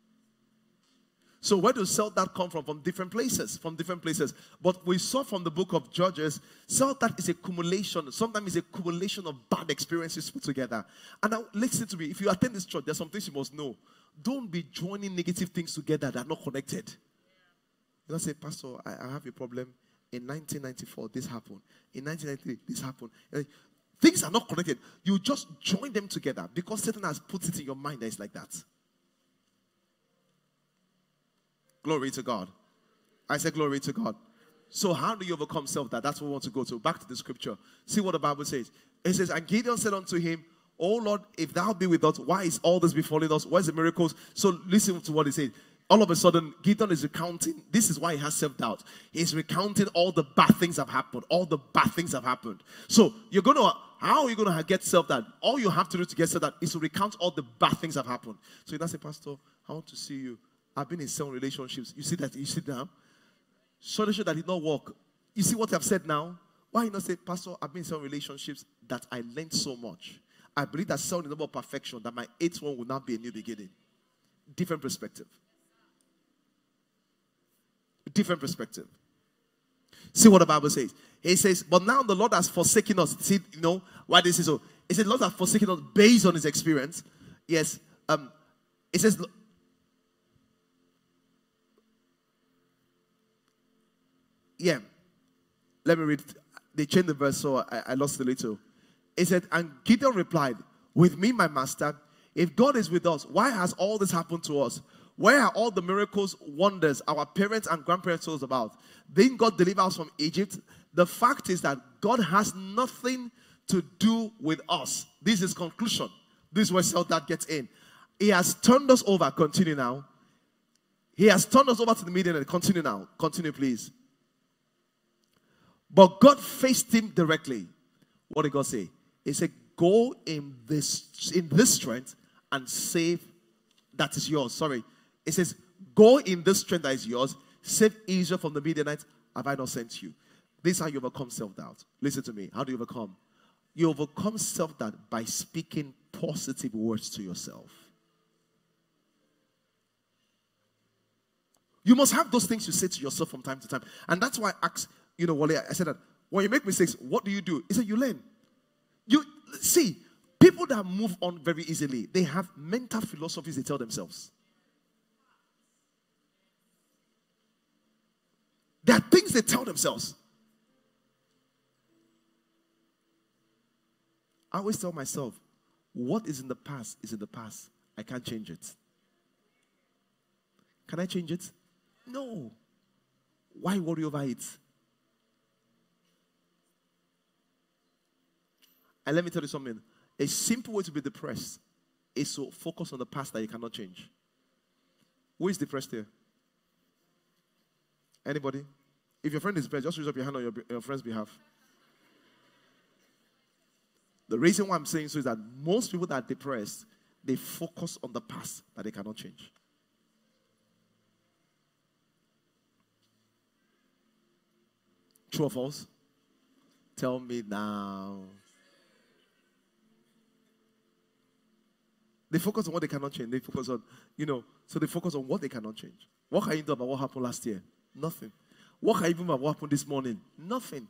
So where does self-doubt come from? From different places. But we saw from the book of Judges, self-doubt is a accumulation. Sometimes it's a accumulation of bad experiences put together. And now, listen to me. If you attend this church, there's some things you must know. Don't be joining negative things together that are not connected. You don't say, Pastor, I have a problem. In 1994, this happened. In 1993, this happened. Things are not connected. You just join them together because Satan has put it in your mind that it's like that. Glory to God. I said glory to God. So how do you overcome self-doubt? That's what we want to go to. Back to the scripture. See what the Bible says. It says, and Gideon said unto him, O Lord, if thou be with us, why is all this befalling us? Where's the miracles? So listen to what he says. All of a sudden, Gideon is recounting. This is why he has self-doubt. He's recounting all the bad things that have happened. All the bad things have happened. So how are you going to get self-doubt? All you have to do to get self-doubt is to recount all the bad things that have happened. So you don't say, Pastor, I want to see you. I've been in 7 relationships. You see that? You sit down. Show that did not work. You see what I've said now? Why you not say, Pastor, I've been in 7 relationships that I learned so much. I believe that 7 is the number of perfection, that my 8th one will not be a new beginning. Different perspective. Different perspective. See what the Bible says. It says, but now the Lord has forsaken us. See, you know why this is so? It says, the Lord has forsaken us based on his experience. Yes. It says, yeah. Let me read. They changed the verse, so I lost a little. It said, and Gideon replied, with me, my master, if God is with us, why has all this happened to us? Where are all the miracles, wonders our parents and grandparents told us about? Didn't God deliver us from Egypt? The fact is that God has nothing to do with us. This is conclusion. This is where self-doubt gets in. He has turned us over. Continue now. He has turned us over to the Midianites. Continue now. Continue, please. But God faced him directly. What did God say? He said, go in this strength and save that is yours. Sorry. It says, go in this strength that is yours. Save Israel from the Midianites. Have I not sent you? This is how you overcome self-doubt. Listen to me. How do you overcome? You overcome self-doubt by speaking positive words to yourself. You must have those things you say to yourself from time to time. And that's why I asked, Wale, I said that when you make mistakes, what do? He said, you learn. You see, people that move on very easily, they have mental philosophies they tell themselves. There are things they tell themselves. I always tell myself, what is in the past is in the past. I can't change it. Can I change it? No. Why worry over it? And let me tell you something. A simple way to be depressed is to focus on the past that you cannot change. Who is depressed here? Anybody? If your friend is depressed, just raise up your hand on your friend's behalf. The reason why I'm saying so is that most people that are depressed, they focus on the past that they cannot change. True or false? Tell me now. They focus on what they cannot change. They focus on, so they focus on what they cannot change. What can you do about what happened last year? Nothing. What can you do about what happened this morning? Nothing.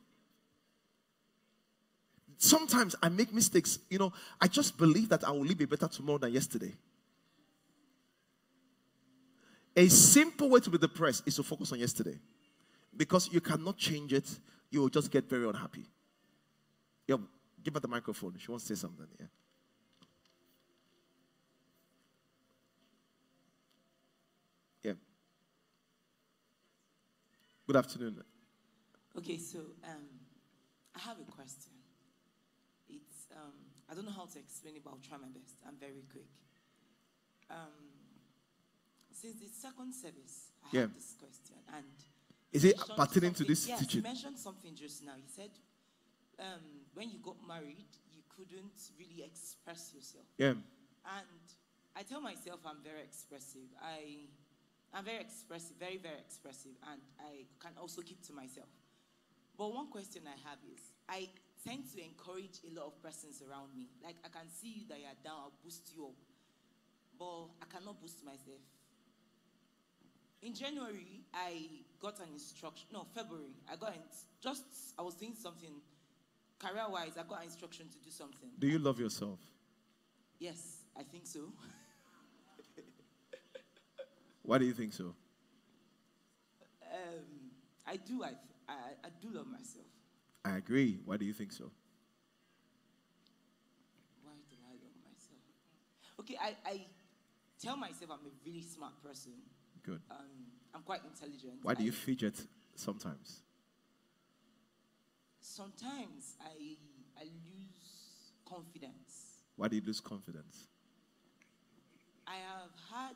Sometimes I make mistakes. I just believe that I will live a better tomorrow than yesterday. A simple way to be depressed is to focus on yesterday. Because you cannot change it. You will just get very unhappy. Yo, give her the microphone. She wants to say something. Yeah. Yeah. Good afternoon. Okay, so I have a question. It's I don't know how to explain it, but I'll try my best. I'm very quick. Since the second service, I have this question, and Is it mentioned pertaining to something- this yes, teaching? he mentioned something just now. He said, when you got married, you couldn't really express yourself. Yeah. And I tell myself I'm very expressive. I'm very expressive, very, very expressive, and I can also keep to myself. But one question I have is, I tend to encourage a lot of persons around me. Like, I can see you that you're down, I'll boost you up. But I cannot boost myself. In January, I got an instruction. No, February, I was doing something career-wise. I got an instruction to do something. Do you love yourself? Yes, I think so. Why do you think so? I do. I do love myself. I agree. Why do you think so? Why do I love myself? Okay, I tell myself I'm a really smart person. Good. I'm quite intelligent. Why do you fidget sometimes? Sometimes I lose confidence. Why do you lose confidence? I have had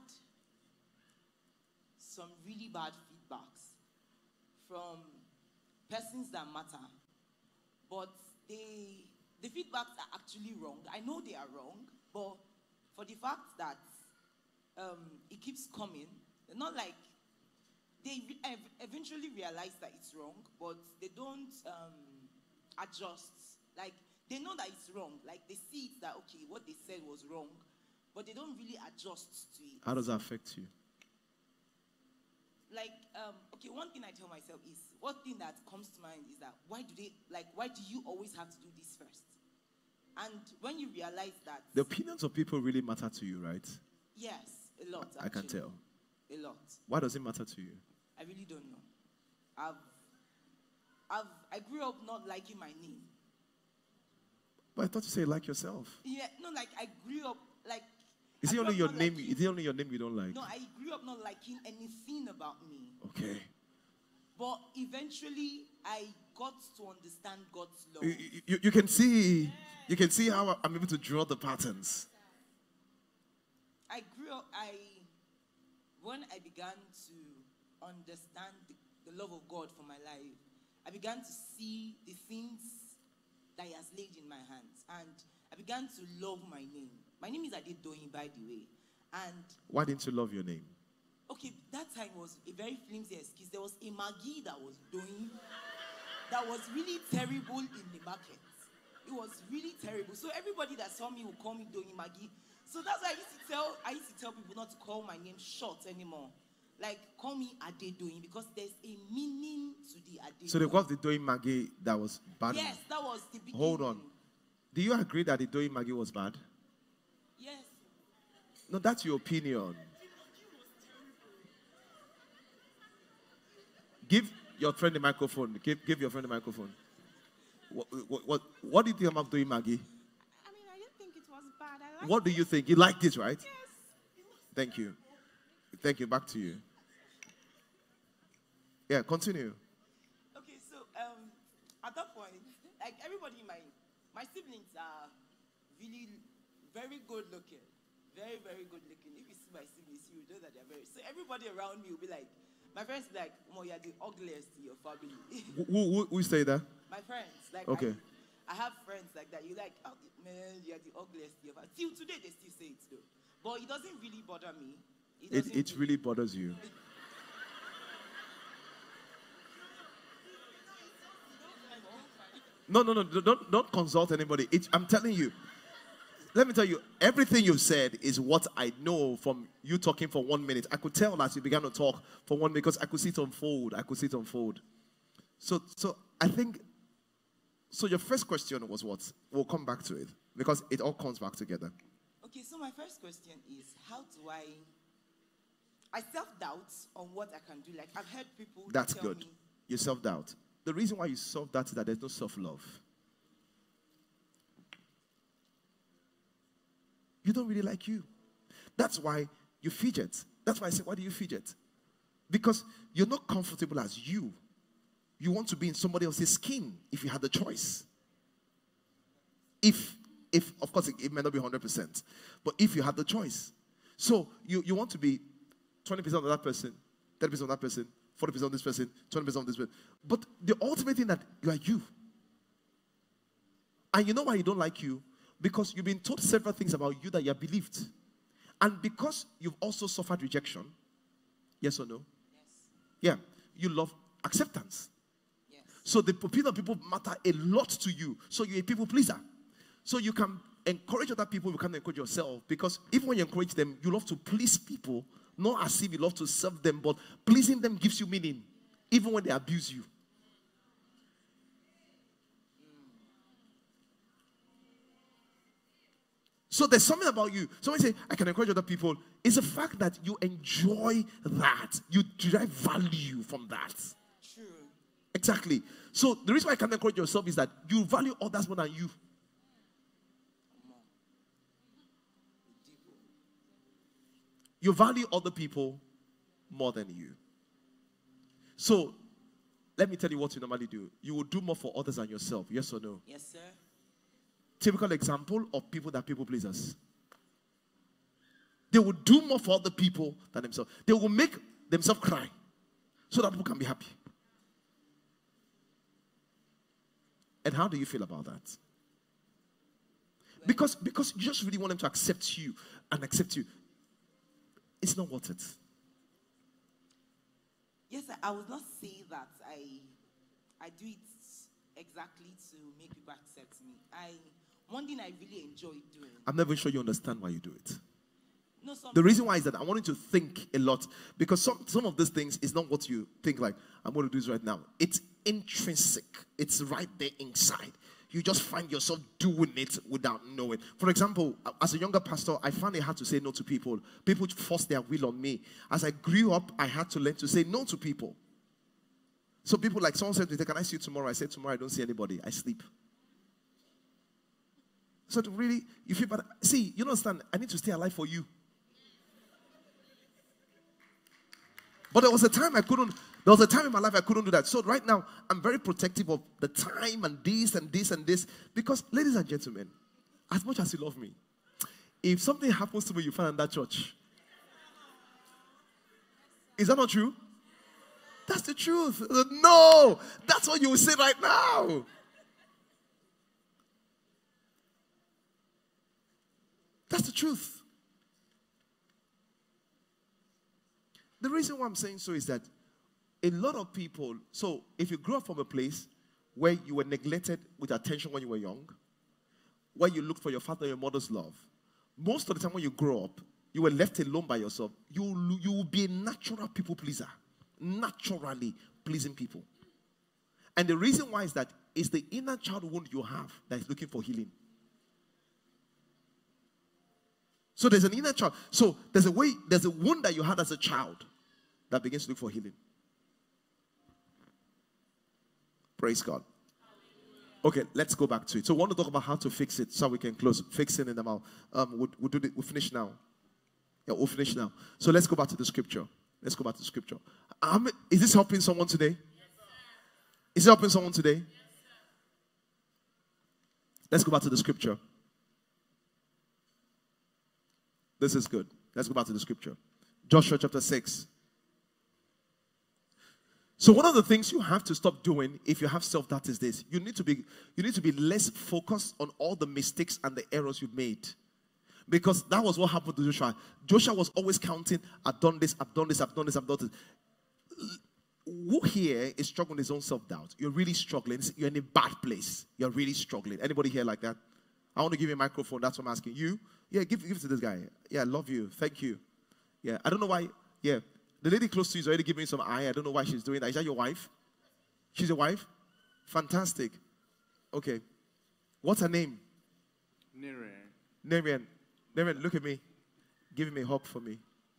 some really bad feedbacks from persons that matter, but the feedbacks are actually wrong. I know they are wrong, but for the fact that it keeps coming, they're not like, they eventually realize that it's wrong, but they don't adjust. Like, they know that it's wrong. Like, they see it that, okay, what they said was wrong, but they don't really adjust to it. How does that affect you? Like, okay, one thing I tell myself is, one thing that comes to mind is that, why do you always have to do this first? And when you realize that... The opinions of people really matter to you, right? Yes, a lot, actually. I can tell. A lot. Why does it matter to you? I really don't know. I grew up not liking my name. But I thought you said like yourself. Yeah, no, like, I grew up, like... Is it only your name? Is it only your name you don't like? No, I grew up not liking anything about me. Okay. But eventually, I got to understand God's love. You can see how I'm able to draw the patterns. I grew up, when I began to understand the love of God for my life, I began to see the things that He has laid in my hands. And I began to love my name. My name is Adedoyin, by the way. And why didn't you love your name? okay, that time was a very flimsy excuse. There was a Maggie that was doing, that was really terrible in the market. It was really terrible. So everybody that saw me would call me Doyin Maggie. So that's why I used to tell people not to call my name short anymore. Like, call me Adedoyin, because there's a meaning to the Adedoyin. So there was the Doyin Maggie that was bad? Yes, that was the beginning. Hold on. Do you agree that the Doyin Maggie was bad? Yes. No, that's your opinion. Give your friend the microphone. Give your friend the microphone. What do you think about Doyin Maggie? I mean, I didn't think it was bad. I liked What do you think? You like this, right? Yes. Thank you. Thank you. Back to you. Yeah, continue. Okay, so at that point, like, everybody in my siblings are really very good looking. Very, very good looking. If you see my siblings, you know that they're very... So everybody around me will be like, my friends will be like, "Mo, you're the ugliest in your family." Who say that? My friends. Like, Okay. I have friends like that. You like, "Oh, man, you're the ugliest in your family." Till today, they still say it though. But it doesn't really bother me. It really bothers you. No, don't consult anybody. I'm telling you. Let me tell you, everything you said is what I know from you talking for 1 minute. I could tell as you began to talk for 1 minute because I could see it unfold. So I think, so your first question was what? We'll come back to it because it all comes back together. Okay, so my first question is, how do I self-doubt on what I can do? Like, I've heard people That's tell good. me, You self-doubt. The reason why you self-doubt is that there's no self-love. You don't really like you. That's why you fidget. That's why I say, why do you fidget? Because you're not comfortable as you. You want to be in somebody else's skin if you had the choice. If of course, it may not be 100%. But if you had the choice. So you want to be 20% of that person, 30% of that person, 40% of this person, 20% of this person. But the ultimate thing that you are you. And you know why you don't like you? Because you've been told several things about you that you have believed. And because you've also suffered rejection. Yes or no? Yes. Yeah. You love acceptance. Yes. So the opinion of people matter a lot to you. So you're a people pleaser. So you can encourage other people, you can't encourage yourself. Because even when you encourage them, you love to please people. Not as if you love to serve them, but pleasing them gives you meaning. Even when they abuse you. So there's something about you. Somebody say, I can encourage other people. It's the fact that you enjoy that. You derive value from that. True. Exactly. So the reason why I can encourage yourself is that you value others more than you. You value other people more than you. So let me tell you what you normally do. You will do more for others than yourself. Yes or no? Yes, sir. Typical example of people that people pleasers. They will do more for other people than themselves. They will make themselves cry so that people can be happy. And how do you feel about that? Because you just really want them to accept you and accept you. It's not worth it. Yes, sir. I would not say that I do it exactly to make people accept me. One thing I really enjoy doing. I'm not even sure you understand why you do it. No, the reason why is that I want you to think a lot, because some of these things is not what you think like, I'm going to do this right now. It's intrinsic. It's right there inside. You just find yourself doing it without knowing. For example, as a younger pastor, I found it hard to say no to people. People forced their will on me. As I grew up, I had to learn to say no to people. So people like, someone said to me, can I see you tomorrow? I said, tomorrow I don't see anybody. I sleep. So to really, you feel bad. See, you don't understand. I need to stay alive for you. But there was a time in my life I couldn't do that. So right now, I'm very protective of the time and this and this and this. Because, ladies and gentlemen, as much as you love me, if something happens to me, you find in that church. Is that not true? That's the truth. No, that's what you will say right now. That's the truth. The reason why I'm saying so is that a lot of people, so if you grew up from a place where you were neglected with attention when you were young, where you looked for your father and your mother's love, most of the time when you grow up, you were left alone by yourself, you will be a natural people pleaser. Naturally pleasing people. And the reason why is that it's the inner child wound you have that is looking for healing. So there's an inner child. So there's a wound that you had as a child that begins to look for healing. Praise God. Okay, let's go back to it. So I want to talk about how to fix it so we can close. Fixing in the mouth. We'll finish now. Yeah, we'll finish now. So let's go back to the scripture. Let's go back to the scripture. Is this helping someone today? Yes, is it helping someone today? Yes, let's go back to the scripture. This is good. Let's go back to the scripture. Joshua chapter 6. So one of the things you have to stop doing if you have self-doubt is this. You need to be less focused on all the mistakes and the errors you've made. Because that was what happened to Joshua. Joshua was always counting, I've done this, I've done this, I've done this, I've done this. Who here is struggling with his own self-doubt? You're really struggling. You're in a bad place. You're really struggling. Anybody here like that? I want to give you a microphone. That's what I'm asking. You? Yeah, give it to this guy. Yeah, I love you. Thank you. Yeah, I don't know why. Yeah, the lady close to you is already giving me some eye. I don't know why she's doing that. Is that your wife? She's your wife? Fantastic. Okay. What's her name? Nerian. Nerian, look at me. Give me a hug for me.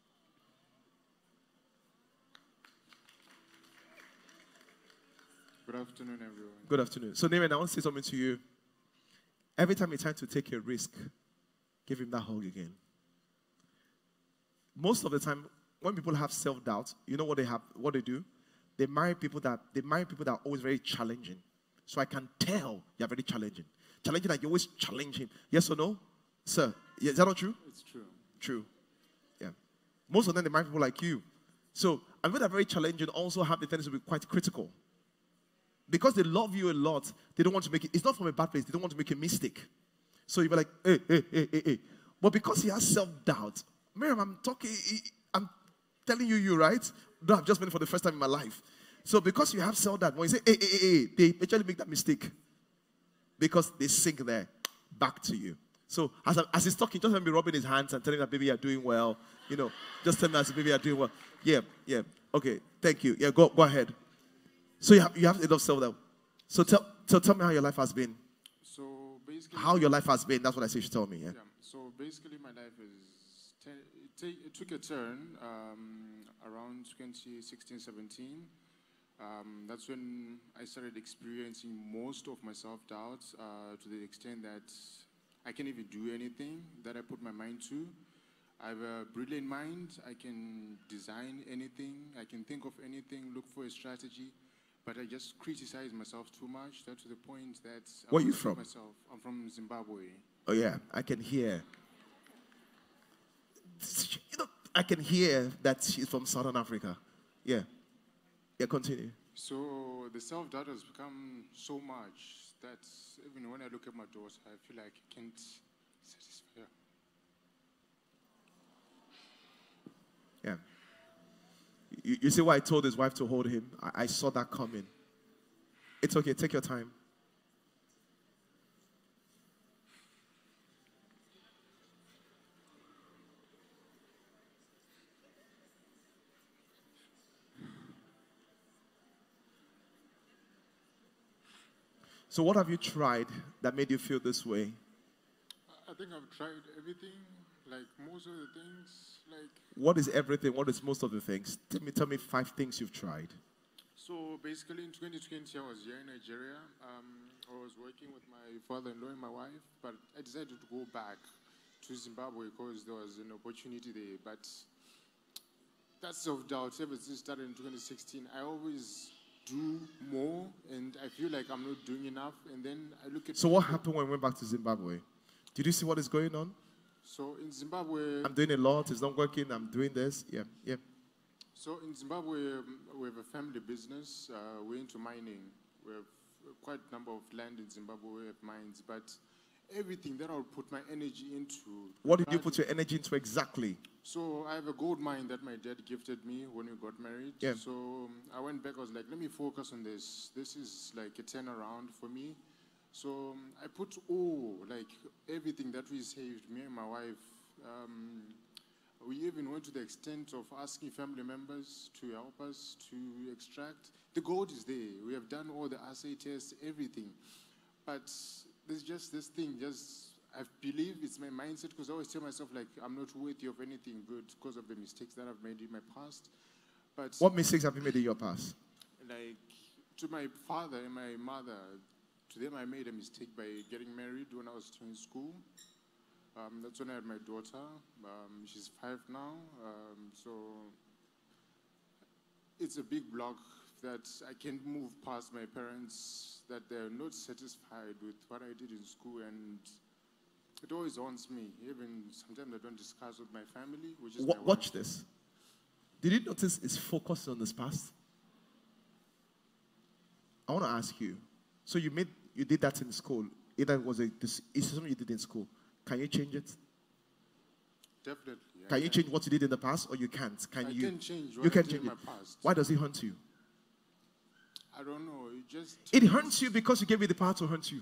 Good afternoon, everyone. Good afternoon. So, Nerian, I want to say something to you. Every time you try to take a risk, give him that hug again. Most of the time, when people have self-doubt, you know what they do? They marry people that are always very challenging. So I can tell you're very challenging. Challenging like you're always challenging. Yes or no? Sir, is that not true? It's true. True. Yeah. Most of them, they marry people like you. So, and when they're very challenging, also have the tendency to be quite critical. Because they love you a lot, they don't want to make it. It's not from a bad place. They don't want to make a mistake. So you'll be like, hey. But because he has self-doubt, Miriam, I'm telling you, right? No, I've just been for the first time in my life. So because you have self-doubt, when you say, hey, they actually make that mistake. Because they sink there, back to you. So as he's talking, just let me rubbing his hands and telling that baby you're doing well. You know, just tell me as baby you're doing well. Yeah. Okay, thank you. Yeah, go ahead. So you have enough self-doubt. So tell me how your life has been. So basically, how your life has been. That's what I say. You should tell me. Yeah. So basically, my life it took a turn around 2016, 17. That's when I started experiencing most of my self-doubt to the extent that I can't even do anything that I put my mind to. I have a brilliant mind. I can design anything. I can think of anything, look for a strategy. But I just criticize myself too much. That's to the point that... Where are you from? I'm from Zimbabwe. Oh, yeah. I can hear. You know, I can hear that she's from Southern Africa. Yeah. Yeah, continue. So the self-doubt has become so much that even when I look at my daughter, I feel like I can't satisfy her. Yeah. You see why I told his wife to hold him? I saw that coming. It's okay. Take your time. So what have you tried that made you feel this way? I think I've tried everything, like most of the things. Like, what is everything? What is most of the things? Tell me 5 things you've tried. So basically in 2020, I was here in Nigeria. I was working with my father-in-law and my wife, but I decided to go back to Zimbabwe because there was an opportunity there. But that self-doubt ever since started in 2016. I always do more, and I feel like I'm not doing enough. And then I look at... So what happened when we went back to Zimbabwe? Did you see what is going on? So in Zimbabwe... I'm doing a lot. It's not working. I'm doing this. Yeah. So in Zimbabwe, we have a family business. We're into mining. We have quite a number of land in Zimbabwe. We have mines. But everything that I would put my energy into... What did you put your energy into exactly? So I have a gold mine that my dad gifted me when we got married. Yeah. So I went back. I was like, let me focus on this. This is like a turnaround for me. So I put everything that we saved, me and my wife. We even went to the extent of asking family members to help us to extract. The gold is there. We have done all the assay tests, everything. But there's just this thing, I believe it's my mindset, because I always tell myself, like, I'm not worthy of anything good because of the mistakes that I've made in my past. But what mistakes have you made in your past? Like, to my father and my mother, to them I made a mistake by getting married when I was still in school. That's when I had my daughter. She's 5 now. So it's a big block that I can't move past my parents, that they're not satisfied with what I did in school, and it always haunts me. Even sometimes I don't discuss with my family, which is watch this. Did you notice it's focused on this past? I want to ask you. So you did that in school. Either it's something you did in school. Can you change it? Definitely. Can you change what you did in the past, or you can't? I can change what you I can did change in it. my past. Why does it haunt you? I don't know. It haunts you because you gave me the power to haunt you.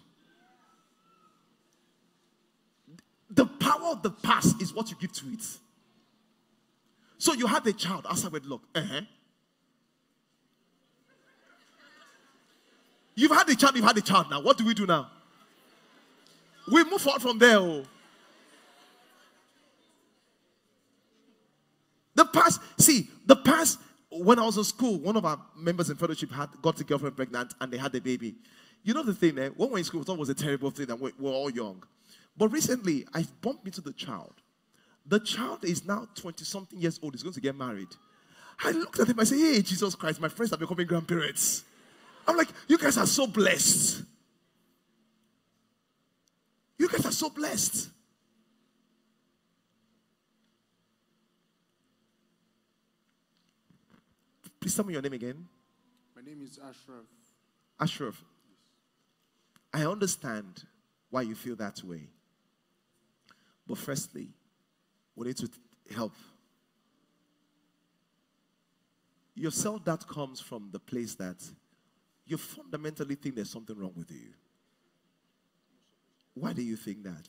The power of the past is what you give to it. So you had a child outside wedlock. You've had a child now. What do we do now? We move forward from there. The past, when I was in school, one of our members in fellowship got a girlfriend pregnant and they had a baby. You know the thing, when we were in school, we thought it was a terrible thing and we're all young. But recently, I bumped into the child. The child is now 20-something years old. He's going to get married. I looked at him, I said, hey, Jesus Christ, my friends are becoming grandparents. I'm like, you guys are so blessed. You guys are so blessed. Please tell me your name again. My name is Ashraf. Ashraf. I understand why you feel that way. But firstly, we need to help. Your self-doubt comes from the place that you fundamentally think there's something wrong with you. Why do you think that?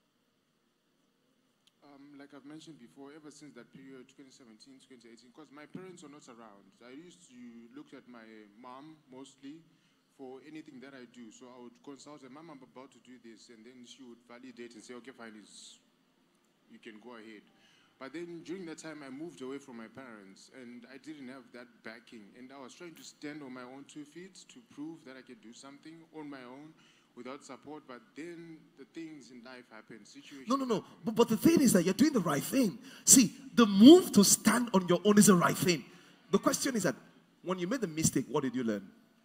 Like I've mentioned before, ever since that period, 2017, 2018, because my parents are not around. I used to look at my mom mostly for anything that I do. So I would consult her, Mom, I'm about to do this. And then she would validate and say, okay, fine, you can go ahead. But then during that time, I moved away from my parents. And I didn't have that backing. And I was trying to stand on my own 2 feet to prove that I could do something on my own without support. But then the things in life happen. Situations. No. But the thing is that you're doing the right thing. See, the move to stand on your own is the right thing. The question is that when you made the mistake, what did you learn?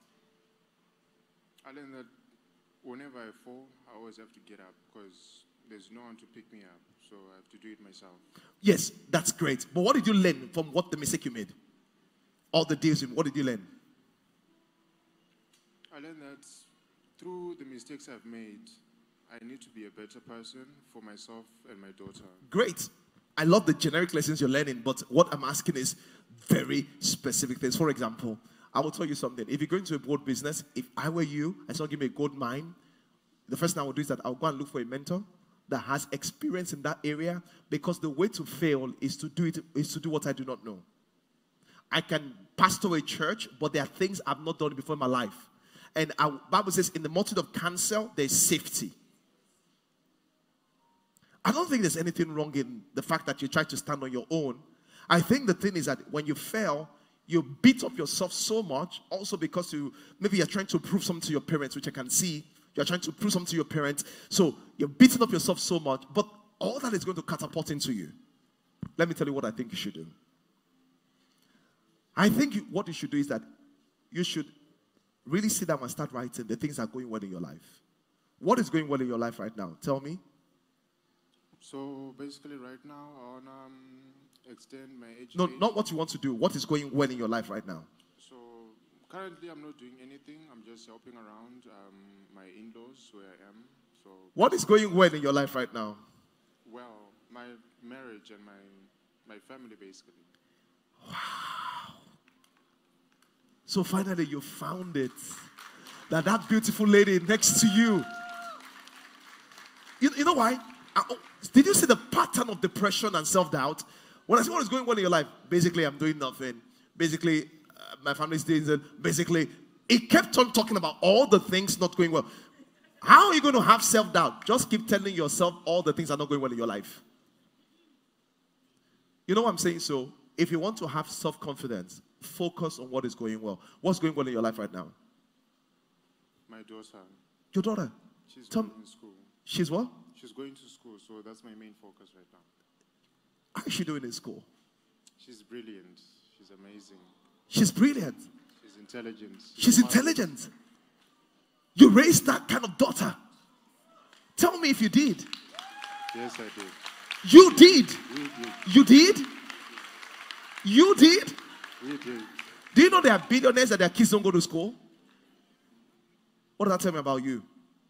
I learned that whenever I fall, I always have to get up because there's no one to pick me up. So I have to do it myself. Yes, that's great. But what did you learn from what the mistake you made? All the days, what did you learn? I learned that through the mistakes I've made, I need to be a better person for myself and my daughter. Great. I love the generic lessons you're learning, but what I'm asking is very specific things. For example, I will tell you something. If you're going to a gold business, if I were you, and someone give me a gold mine, the first thing I would do is that I'll go and look for a mentor that has experience in that area, because the way to fail is to do what I do not know. I can pastor a church, but there are things I've not done before in my life. And our Bible says in the multitude of counsel, there's safety. I don't think there's anything wrong in the fact that you try to stand on your own. I think the thing is that when you fail, you beat up yourself so much, also because maybe you're trying to prove something to your parents, which I can see. You're trying to prove something to your parents. So you're beating up yourself so much, but all that is going to catapult into you. Let me tell you what I think you should do. I think what you should do is that you should really sit down and start writing the things that are going well in your life. What is going well in your life right now? Tell me. So basically right now, I want to extend my education. No, not what you want to do. What is going well in your life right now? So currently I'm not doing anything. I'm just helping around my in-laws where I am. So what is going well in your life right now? Well, my marriage and my family basically. Wow. So finally you found it. That beautiful lady next to you. You know why? Did you see the pattern of depression and self-doubt? When I say what is going well in your life, basically I'm doing nothing. Basically, my family's doing it. Basically, it kept on talking about all the things not going well. How are you going to have self-doubt? Just keep telling yourself all the things are not going well in your life. You know what I'm saying? So, if you want to have self-confidence, focus on what is going well. What's going well in your life right now? My daughter. Your daughter? She's going to school. She's what? She's going to school, so that's my main focus right now. How is she doing in school? She's brilliant. She's amazing. She's brilliant. She's intelligent. She's intelligent. You raised that kind of daughter. Tell me if you did. Yes, I did. You did. We did. You did? You did? We did. Do you know there are billionaires that their kids don't go to school? What does that tell me about you?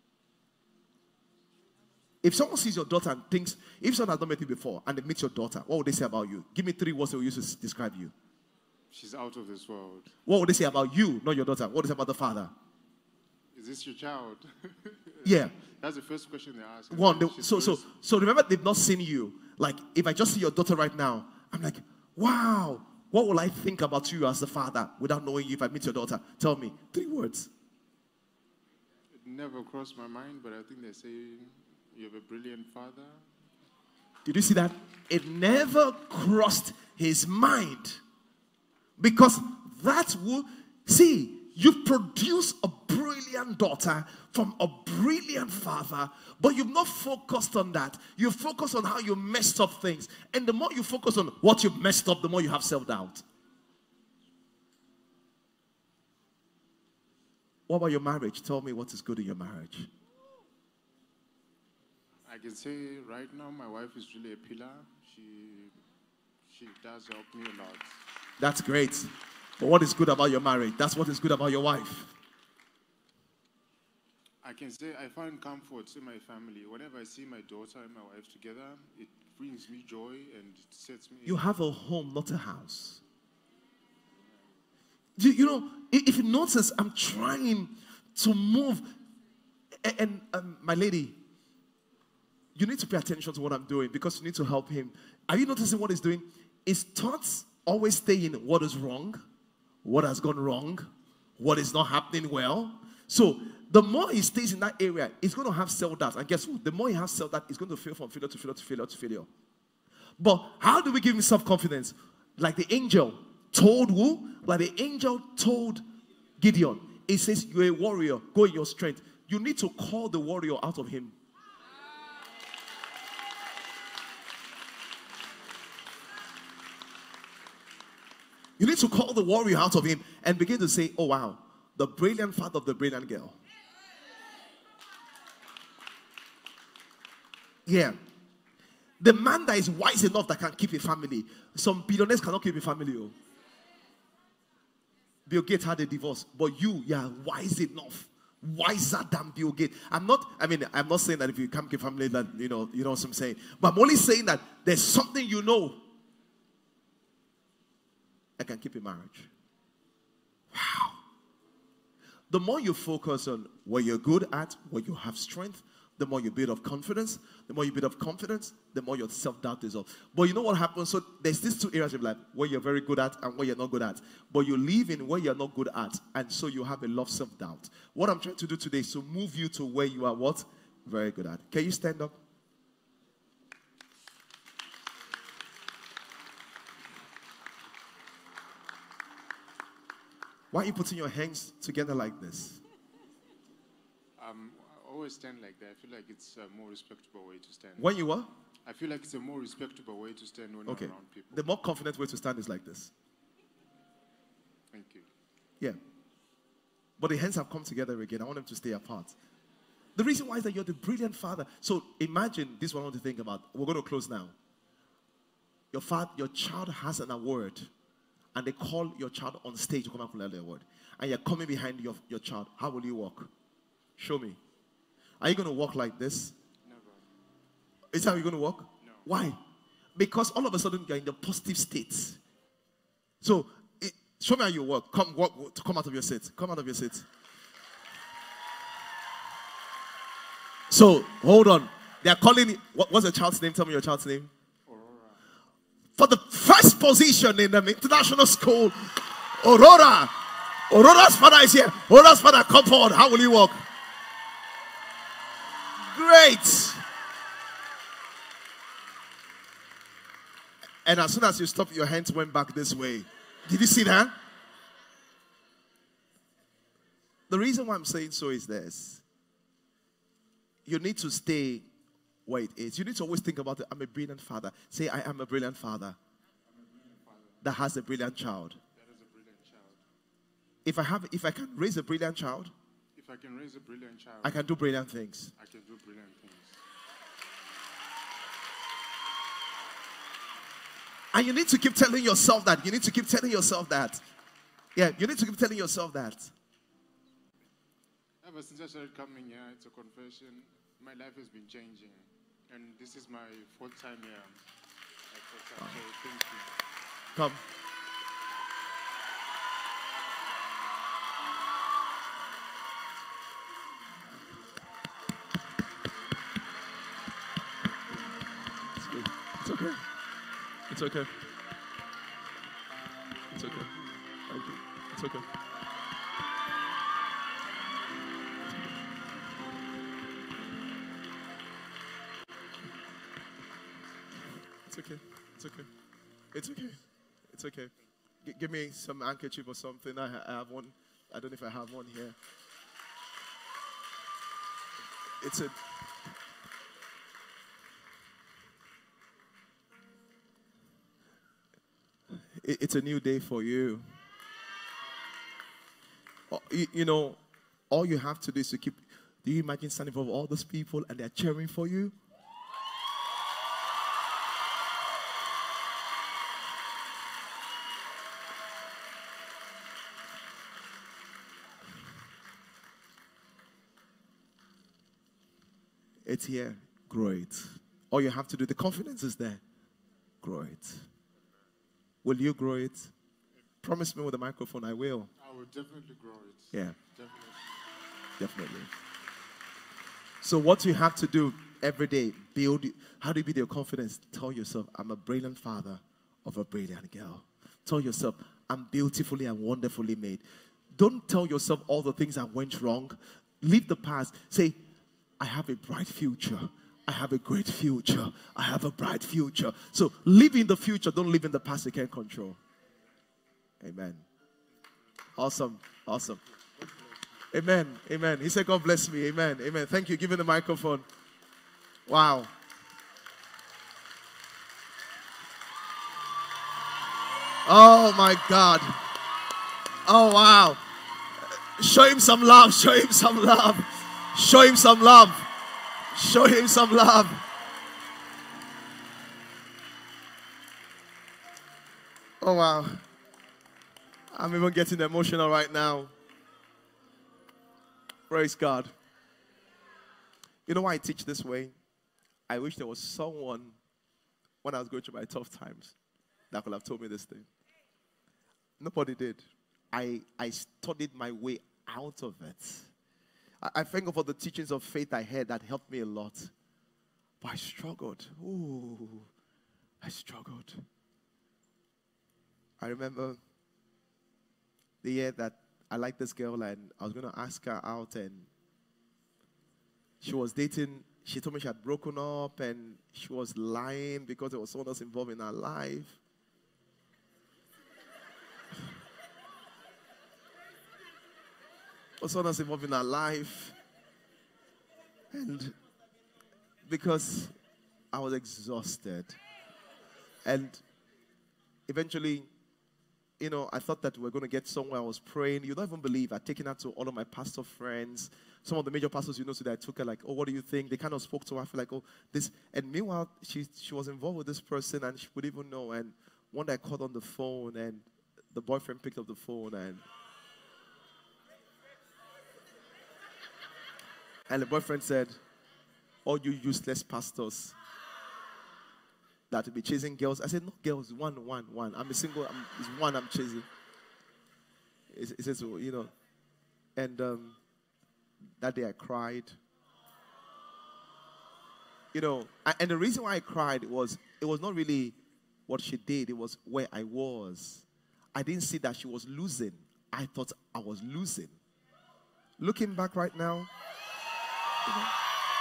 If someone sees your daughter and thinks, if someone has not met you before and they meet your daughter, what would they say about you? Give me 3 words they will use to describe you. She's out of this world. What would they say about you, not your daughter? What would they say about the father? Is this your child? Yeah. That's the first question they ask. So remember, they've not seen you. Like, if I just see your daughter right now, I'm like, wow, what will I think about you as the father without knowing you if I meet your daughter? Tell me, 3 words. It never crossed my mind, but I think they say you have a brilliant father. Did you see that? It never crossed his mind. Because that's what, see, you produce a brilliant daughter from a brilliant father, but you've not focused on that. You focus on how you messed up things. And the more you focus on what you've messed up, the more you have self-doubt. What about your marriage? Tell me what is good in your marriage. I can say right now my wife is really a pillar. She does help me a lot. That's great. But what is good about your marriage? That's what is good about your wife. I can say I find comfort in my family. Whenever I see my daughter and my wife together, it brings me joy and it sets me... You have a home, not a house. You know, if you notice, I'm trying to move. And my lady, you need to pay attention to what I'm doing because you need to help him. Are you noticing what he's doing? His thoughts always stay in what is wrong, what has gone wrong, what is not happening well. So the more he stays in that area, he's going to have self-doubt. And guess what? The more he has self-doubt, he's going to fail from failure to failure to failure to failure. But how do we give him self-confidence? Like the angel told who? Like the angel told Gideon. It says, you're a warrior. Go in your strength. You need to call the warrior out of him. You need to call the warrior out of him and begin to say, oh wow, the brilliant father of the brilliant girl. Yeah. The man that is wise enough that can keep a family. Some billionaires cannot keep a family. Oh. Bill Gates had a divorce, but you are wise enough. Wiser than Bill Gates. I'm not saying that if you can't keep a family, that you know what I'm saying. But I'm only saying that there's something you know. I can keep a marriage. Wow. The more you focus on what you're good at, what you have strength, the more you build up confidence. The more you build up confidence, the more your self-doubt is off. But you know what happens? So there's these two areas of life where you're very good at and where you're not good at. But you live in where you're not good at, and so you have a lot of self-doubt. What I'm trying to do today is to move you to where you are what? Very good at. Can you stand up? Why are you putting your hands together like this? I always stand like that. I feel like it's a more respectable way to stand. When you what? I feel like it's a more respectable way to stand when I'm around people. The more confident way to stand is like this. Thank you. Yeah. But the hands have come together again. I want them to stay apart. The reason why is that you're the brilliant father. So imagine this is what I want to think about. We're going to close now. Your child has an award. And they call your child on stage to come and collect the award. And you're coming behind your child. How will you walk? Show me. Are you going to walk like this? Never. Is that how you're going to walk? No. Why? Because all of a sudden you're in the positive state. So, show me how you walk. Come out of your seat. Come out of your seat. So, hold on. They are calling, what's the child's name? Tell me your child's name. For the first position in the international school, Aurora. Aurora's father is here. Aurora's father, come forward. How will you walk? Great. And as soon as you stopped, your hands went back this way. Did you see that? The reason why I'm saying so is this. You need to stay where it is. You need to always think about it. I'm a brilliant father. Say, I am a brilliant father that has a brilliant child. That is a brilliant child. If I can raise a brilliant child, if I can raise a brilliant child, I can do brilliant things. I can do brilliant things. And you need to keep telling yourself that. You need to keep telling yourself that. Yeah, you need to keep telling yourself that. Ever since I started coming here, it's a confession. My life has been changing. And this is my 4th time here. So thank you. Come. It's okay. It's okay. It's okay. Thank you. It's okay. It's okay. It's okay. It's okay. It's okay. Give me some handkerchief or something. I have one. I don't know if I have one here. It's a new day for you. You know, all you have to do is to keep. Do you imagine standing above all those people and they're cheering for you? It's here. Grow it. All you have to do, the confidence is there. Grow it. Will you grow it? Promise me with the microphone, I will. I will definitely grow it. Yeah. Definitely. So what you have to do every day, build. How do you build your confidence? Tell yourself, I'm a brilliant father of a brilliant girl. Tell yourself, I'm beautifully and wonderfully made. Don't tell yourself all the things that went wrong. Leave the past. Say, I have a bright future. I have a great future. I have a bright future. So live in the future. Don't live in the past you can't control. Amen. Awesome. Awesome. Amen. Amen. He said, God bless me. Amen. Amen. Thank you. Give me the microphone. Wow. Oh my God. Oh wow. Show him some love. Show him some love. Show him some love. Show him some love. Oh wow. I'm even getting emotional right now. Praise God. You know why I teach this way? I wish there was someone when I was going through my tough times that could have told me this thing. Nobody did. I studied my way out of it. I thank God for the teachings of faith I had that helped me a lot. But I struggled. Ooh, I struggled. I remember the year that I liked this girl and I was going to ask her out, and she was dating. She told me she had broken up and she was lying because there was someone else involved in her life. Someone else involved in her life. And because I was exhausted. And eventually, you know, I thought that we were going to get somewhere. I was praying. You don't even believe. I'd taken her to all of my pastor friends. Some of the major pastors, you know, so that I took her like, oh, what do you think? They kind of spoke to her. I feel like, oh, this. And meanwhile, she was involved with this person and she would even know. And one day I called on the phone and the boyfriend picked up the phone and the boyfriend said, all you useless pastors that will be chasing girls. I said, no girls, one. I'm a single, it's one I'm chasing. He says, so, you know. And that day I cried. You know, and the reason why I cried was, it was not really what she did. It was where I was. I didn't see that she was losing. I thought I was losing. Looking back right now, you know,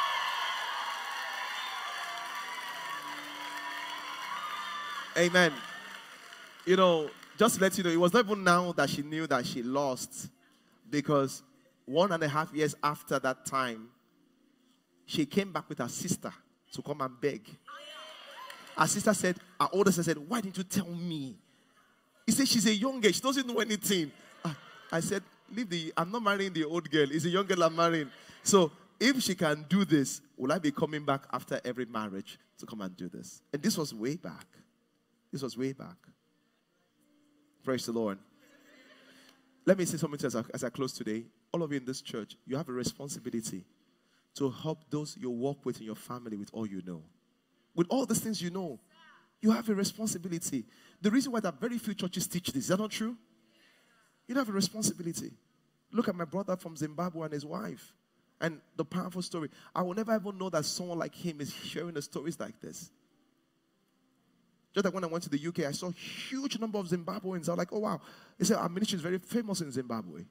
amen. You know, just to let you know, it was not even now that she knew that she lost, because 1.5 years after that time, she came back with her sister to come and beg. Her sister said, her older sister said, why didn't you tell me? He said, she's a young girl, she doesn't know anything. I said, I'm not marrying the old girl, it's a young girl I'm marrying. So, if she can do this, will I be coming back after every marriage to come and do this? And this was way back. This was way back. Praise the Lord. Let me say something to you as I close today. All of you in this church, you have a responsibility to help those you work with in your family with all you know. With all these things you know, you have a responsibility. The reason why that very few churches teach this, is that not true? You have a responsibility. Look at my brother from Zimbabwe and his wife. And the powerful story. I will never ever know that someone like him is sharing the stories like this. Just like when I went to the UK, I saw a huge number of Zimbabweans. I was like, oh wow. They said our ministry is very famous in Zimbabwe.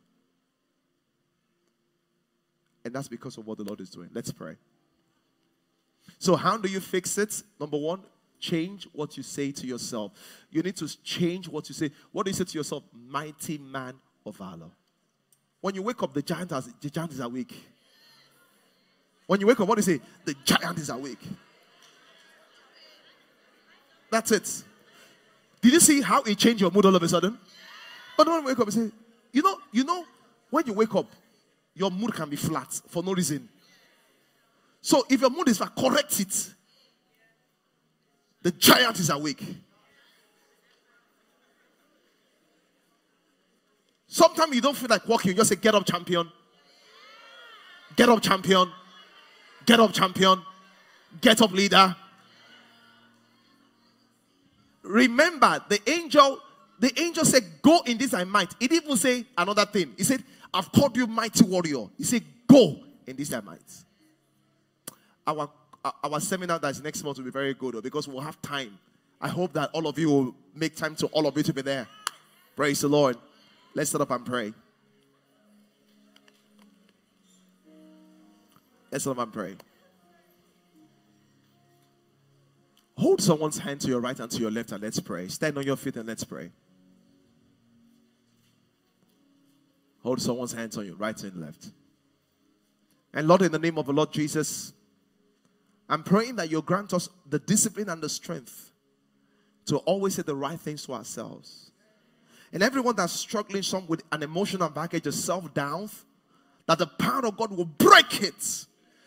And that's because of what the Lord is doing. Let's pray. So how do you fix it? Number one, change what you say to yourself. You need to change what you say. What do you say to yourself? Mighty man of valor. When you wake up, the giant is awake. When you wake up, what do you say? The giant is awake. That's it. Did you see how it changed your mood all of a sudden? But when you wake up, you say, you know, when you wake up, your mood can be flat for no reason. So if your mood is flat, correct it. The giant is awake. Sometimes you don't feel like walking. You just say, get up, champion. Get up, champion. Get up, champion. Get up, leader. Remember, the angel said, go in this I might. He didn't even say another thing. He said, I've called you mighty warrior. He said, go in this I might. Our seminar that is next month will be very good because we'll have time. I hope that all of you will make time to all of you to be there. Praise the Lord. Let's stand up and pray. Let's stand up and pray. Hold someone's hand to your right and to your left and let's pray. Stand on your feet and let's pray. Hold someone's hands on your right and left. And Lord, in the name of the Lord Jesus, I'm praying that you'll grant us the discipline and the strength to always say the right things to ourselves. And everyone that's struggling some with an emotional baggage of self-doubt, that the power of God will break it.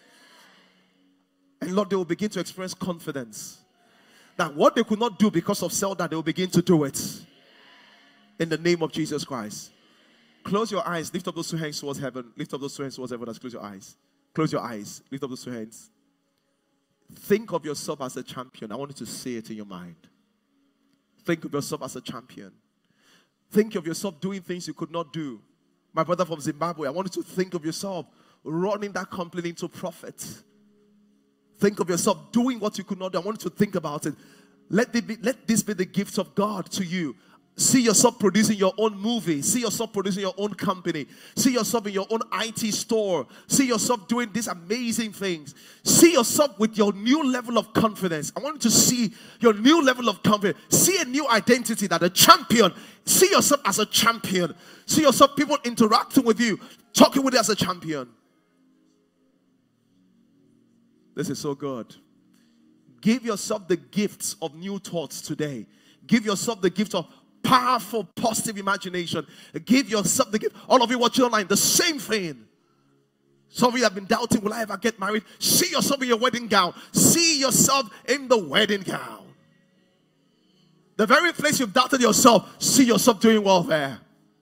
And Lord, they will begin to experience confidence that what they could not do because of self-doubt, they will begin to do it. In the name of Jesus Christ. Close your eyes. Lift up those two hands towards heaven. Lift up those two hands towards heaven. Close your eyes. Close your eyes. Lift up those two hands. Think of yourself as a champion. I want you to say it in your mind. Think of yourself as a champion. Think of yourself doing things you could not do. My brother from Zimbabwe, I want you to think of yourself running that company into profit. Think of yourself doing what you could not do. I want you to think about it. Let this be the gift of God to you. See yourself producing your own movie. See yourself producing your own company. See yourself in your own IT store. See yourself doing these amazing things. See yourself with your new level of confidence. I want you to see your new level of confidence. See a new identity that a champion. See yourself as a champion. See yourself, people interacting with you, talking with you as a champion. This is so good. Give yourself the gifts of new thoughts today. Give yourself the gift of powerful, positive imagination. Give yourself the gift. All of you watching online, the same thing. Some of you have been doubting, will I ever get married? See yourself in your wedding gown. See yourself in the wedding gown. The very place you've doubted yourself, see yourself doing well there.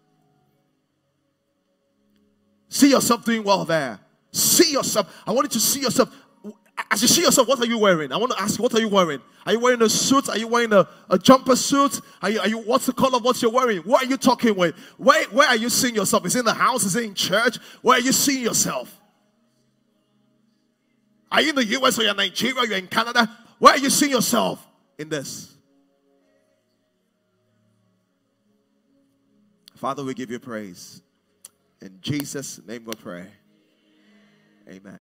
See yourself doing well there. See yourself. I want you to see yourself. As you see yourself, what are you wearing? I want to ask you, what are you wearing? Are you wearing a suit? Are you wearing a jumper suit? Are you? What's the color of what you're wearing? What are you talking with? Where are you seeing yourself? Is it in the house? Is it in church? Where are you seeing yourself? Are you in the US or you're in Nigeria or you're in Canada? Where are you seeing yourself in this? Father, we give you praise. In Jesus' name we pray. Amen.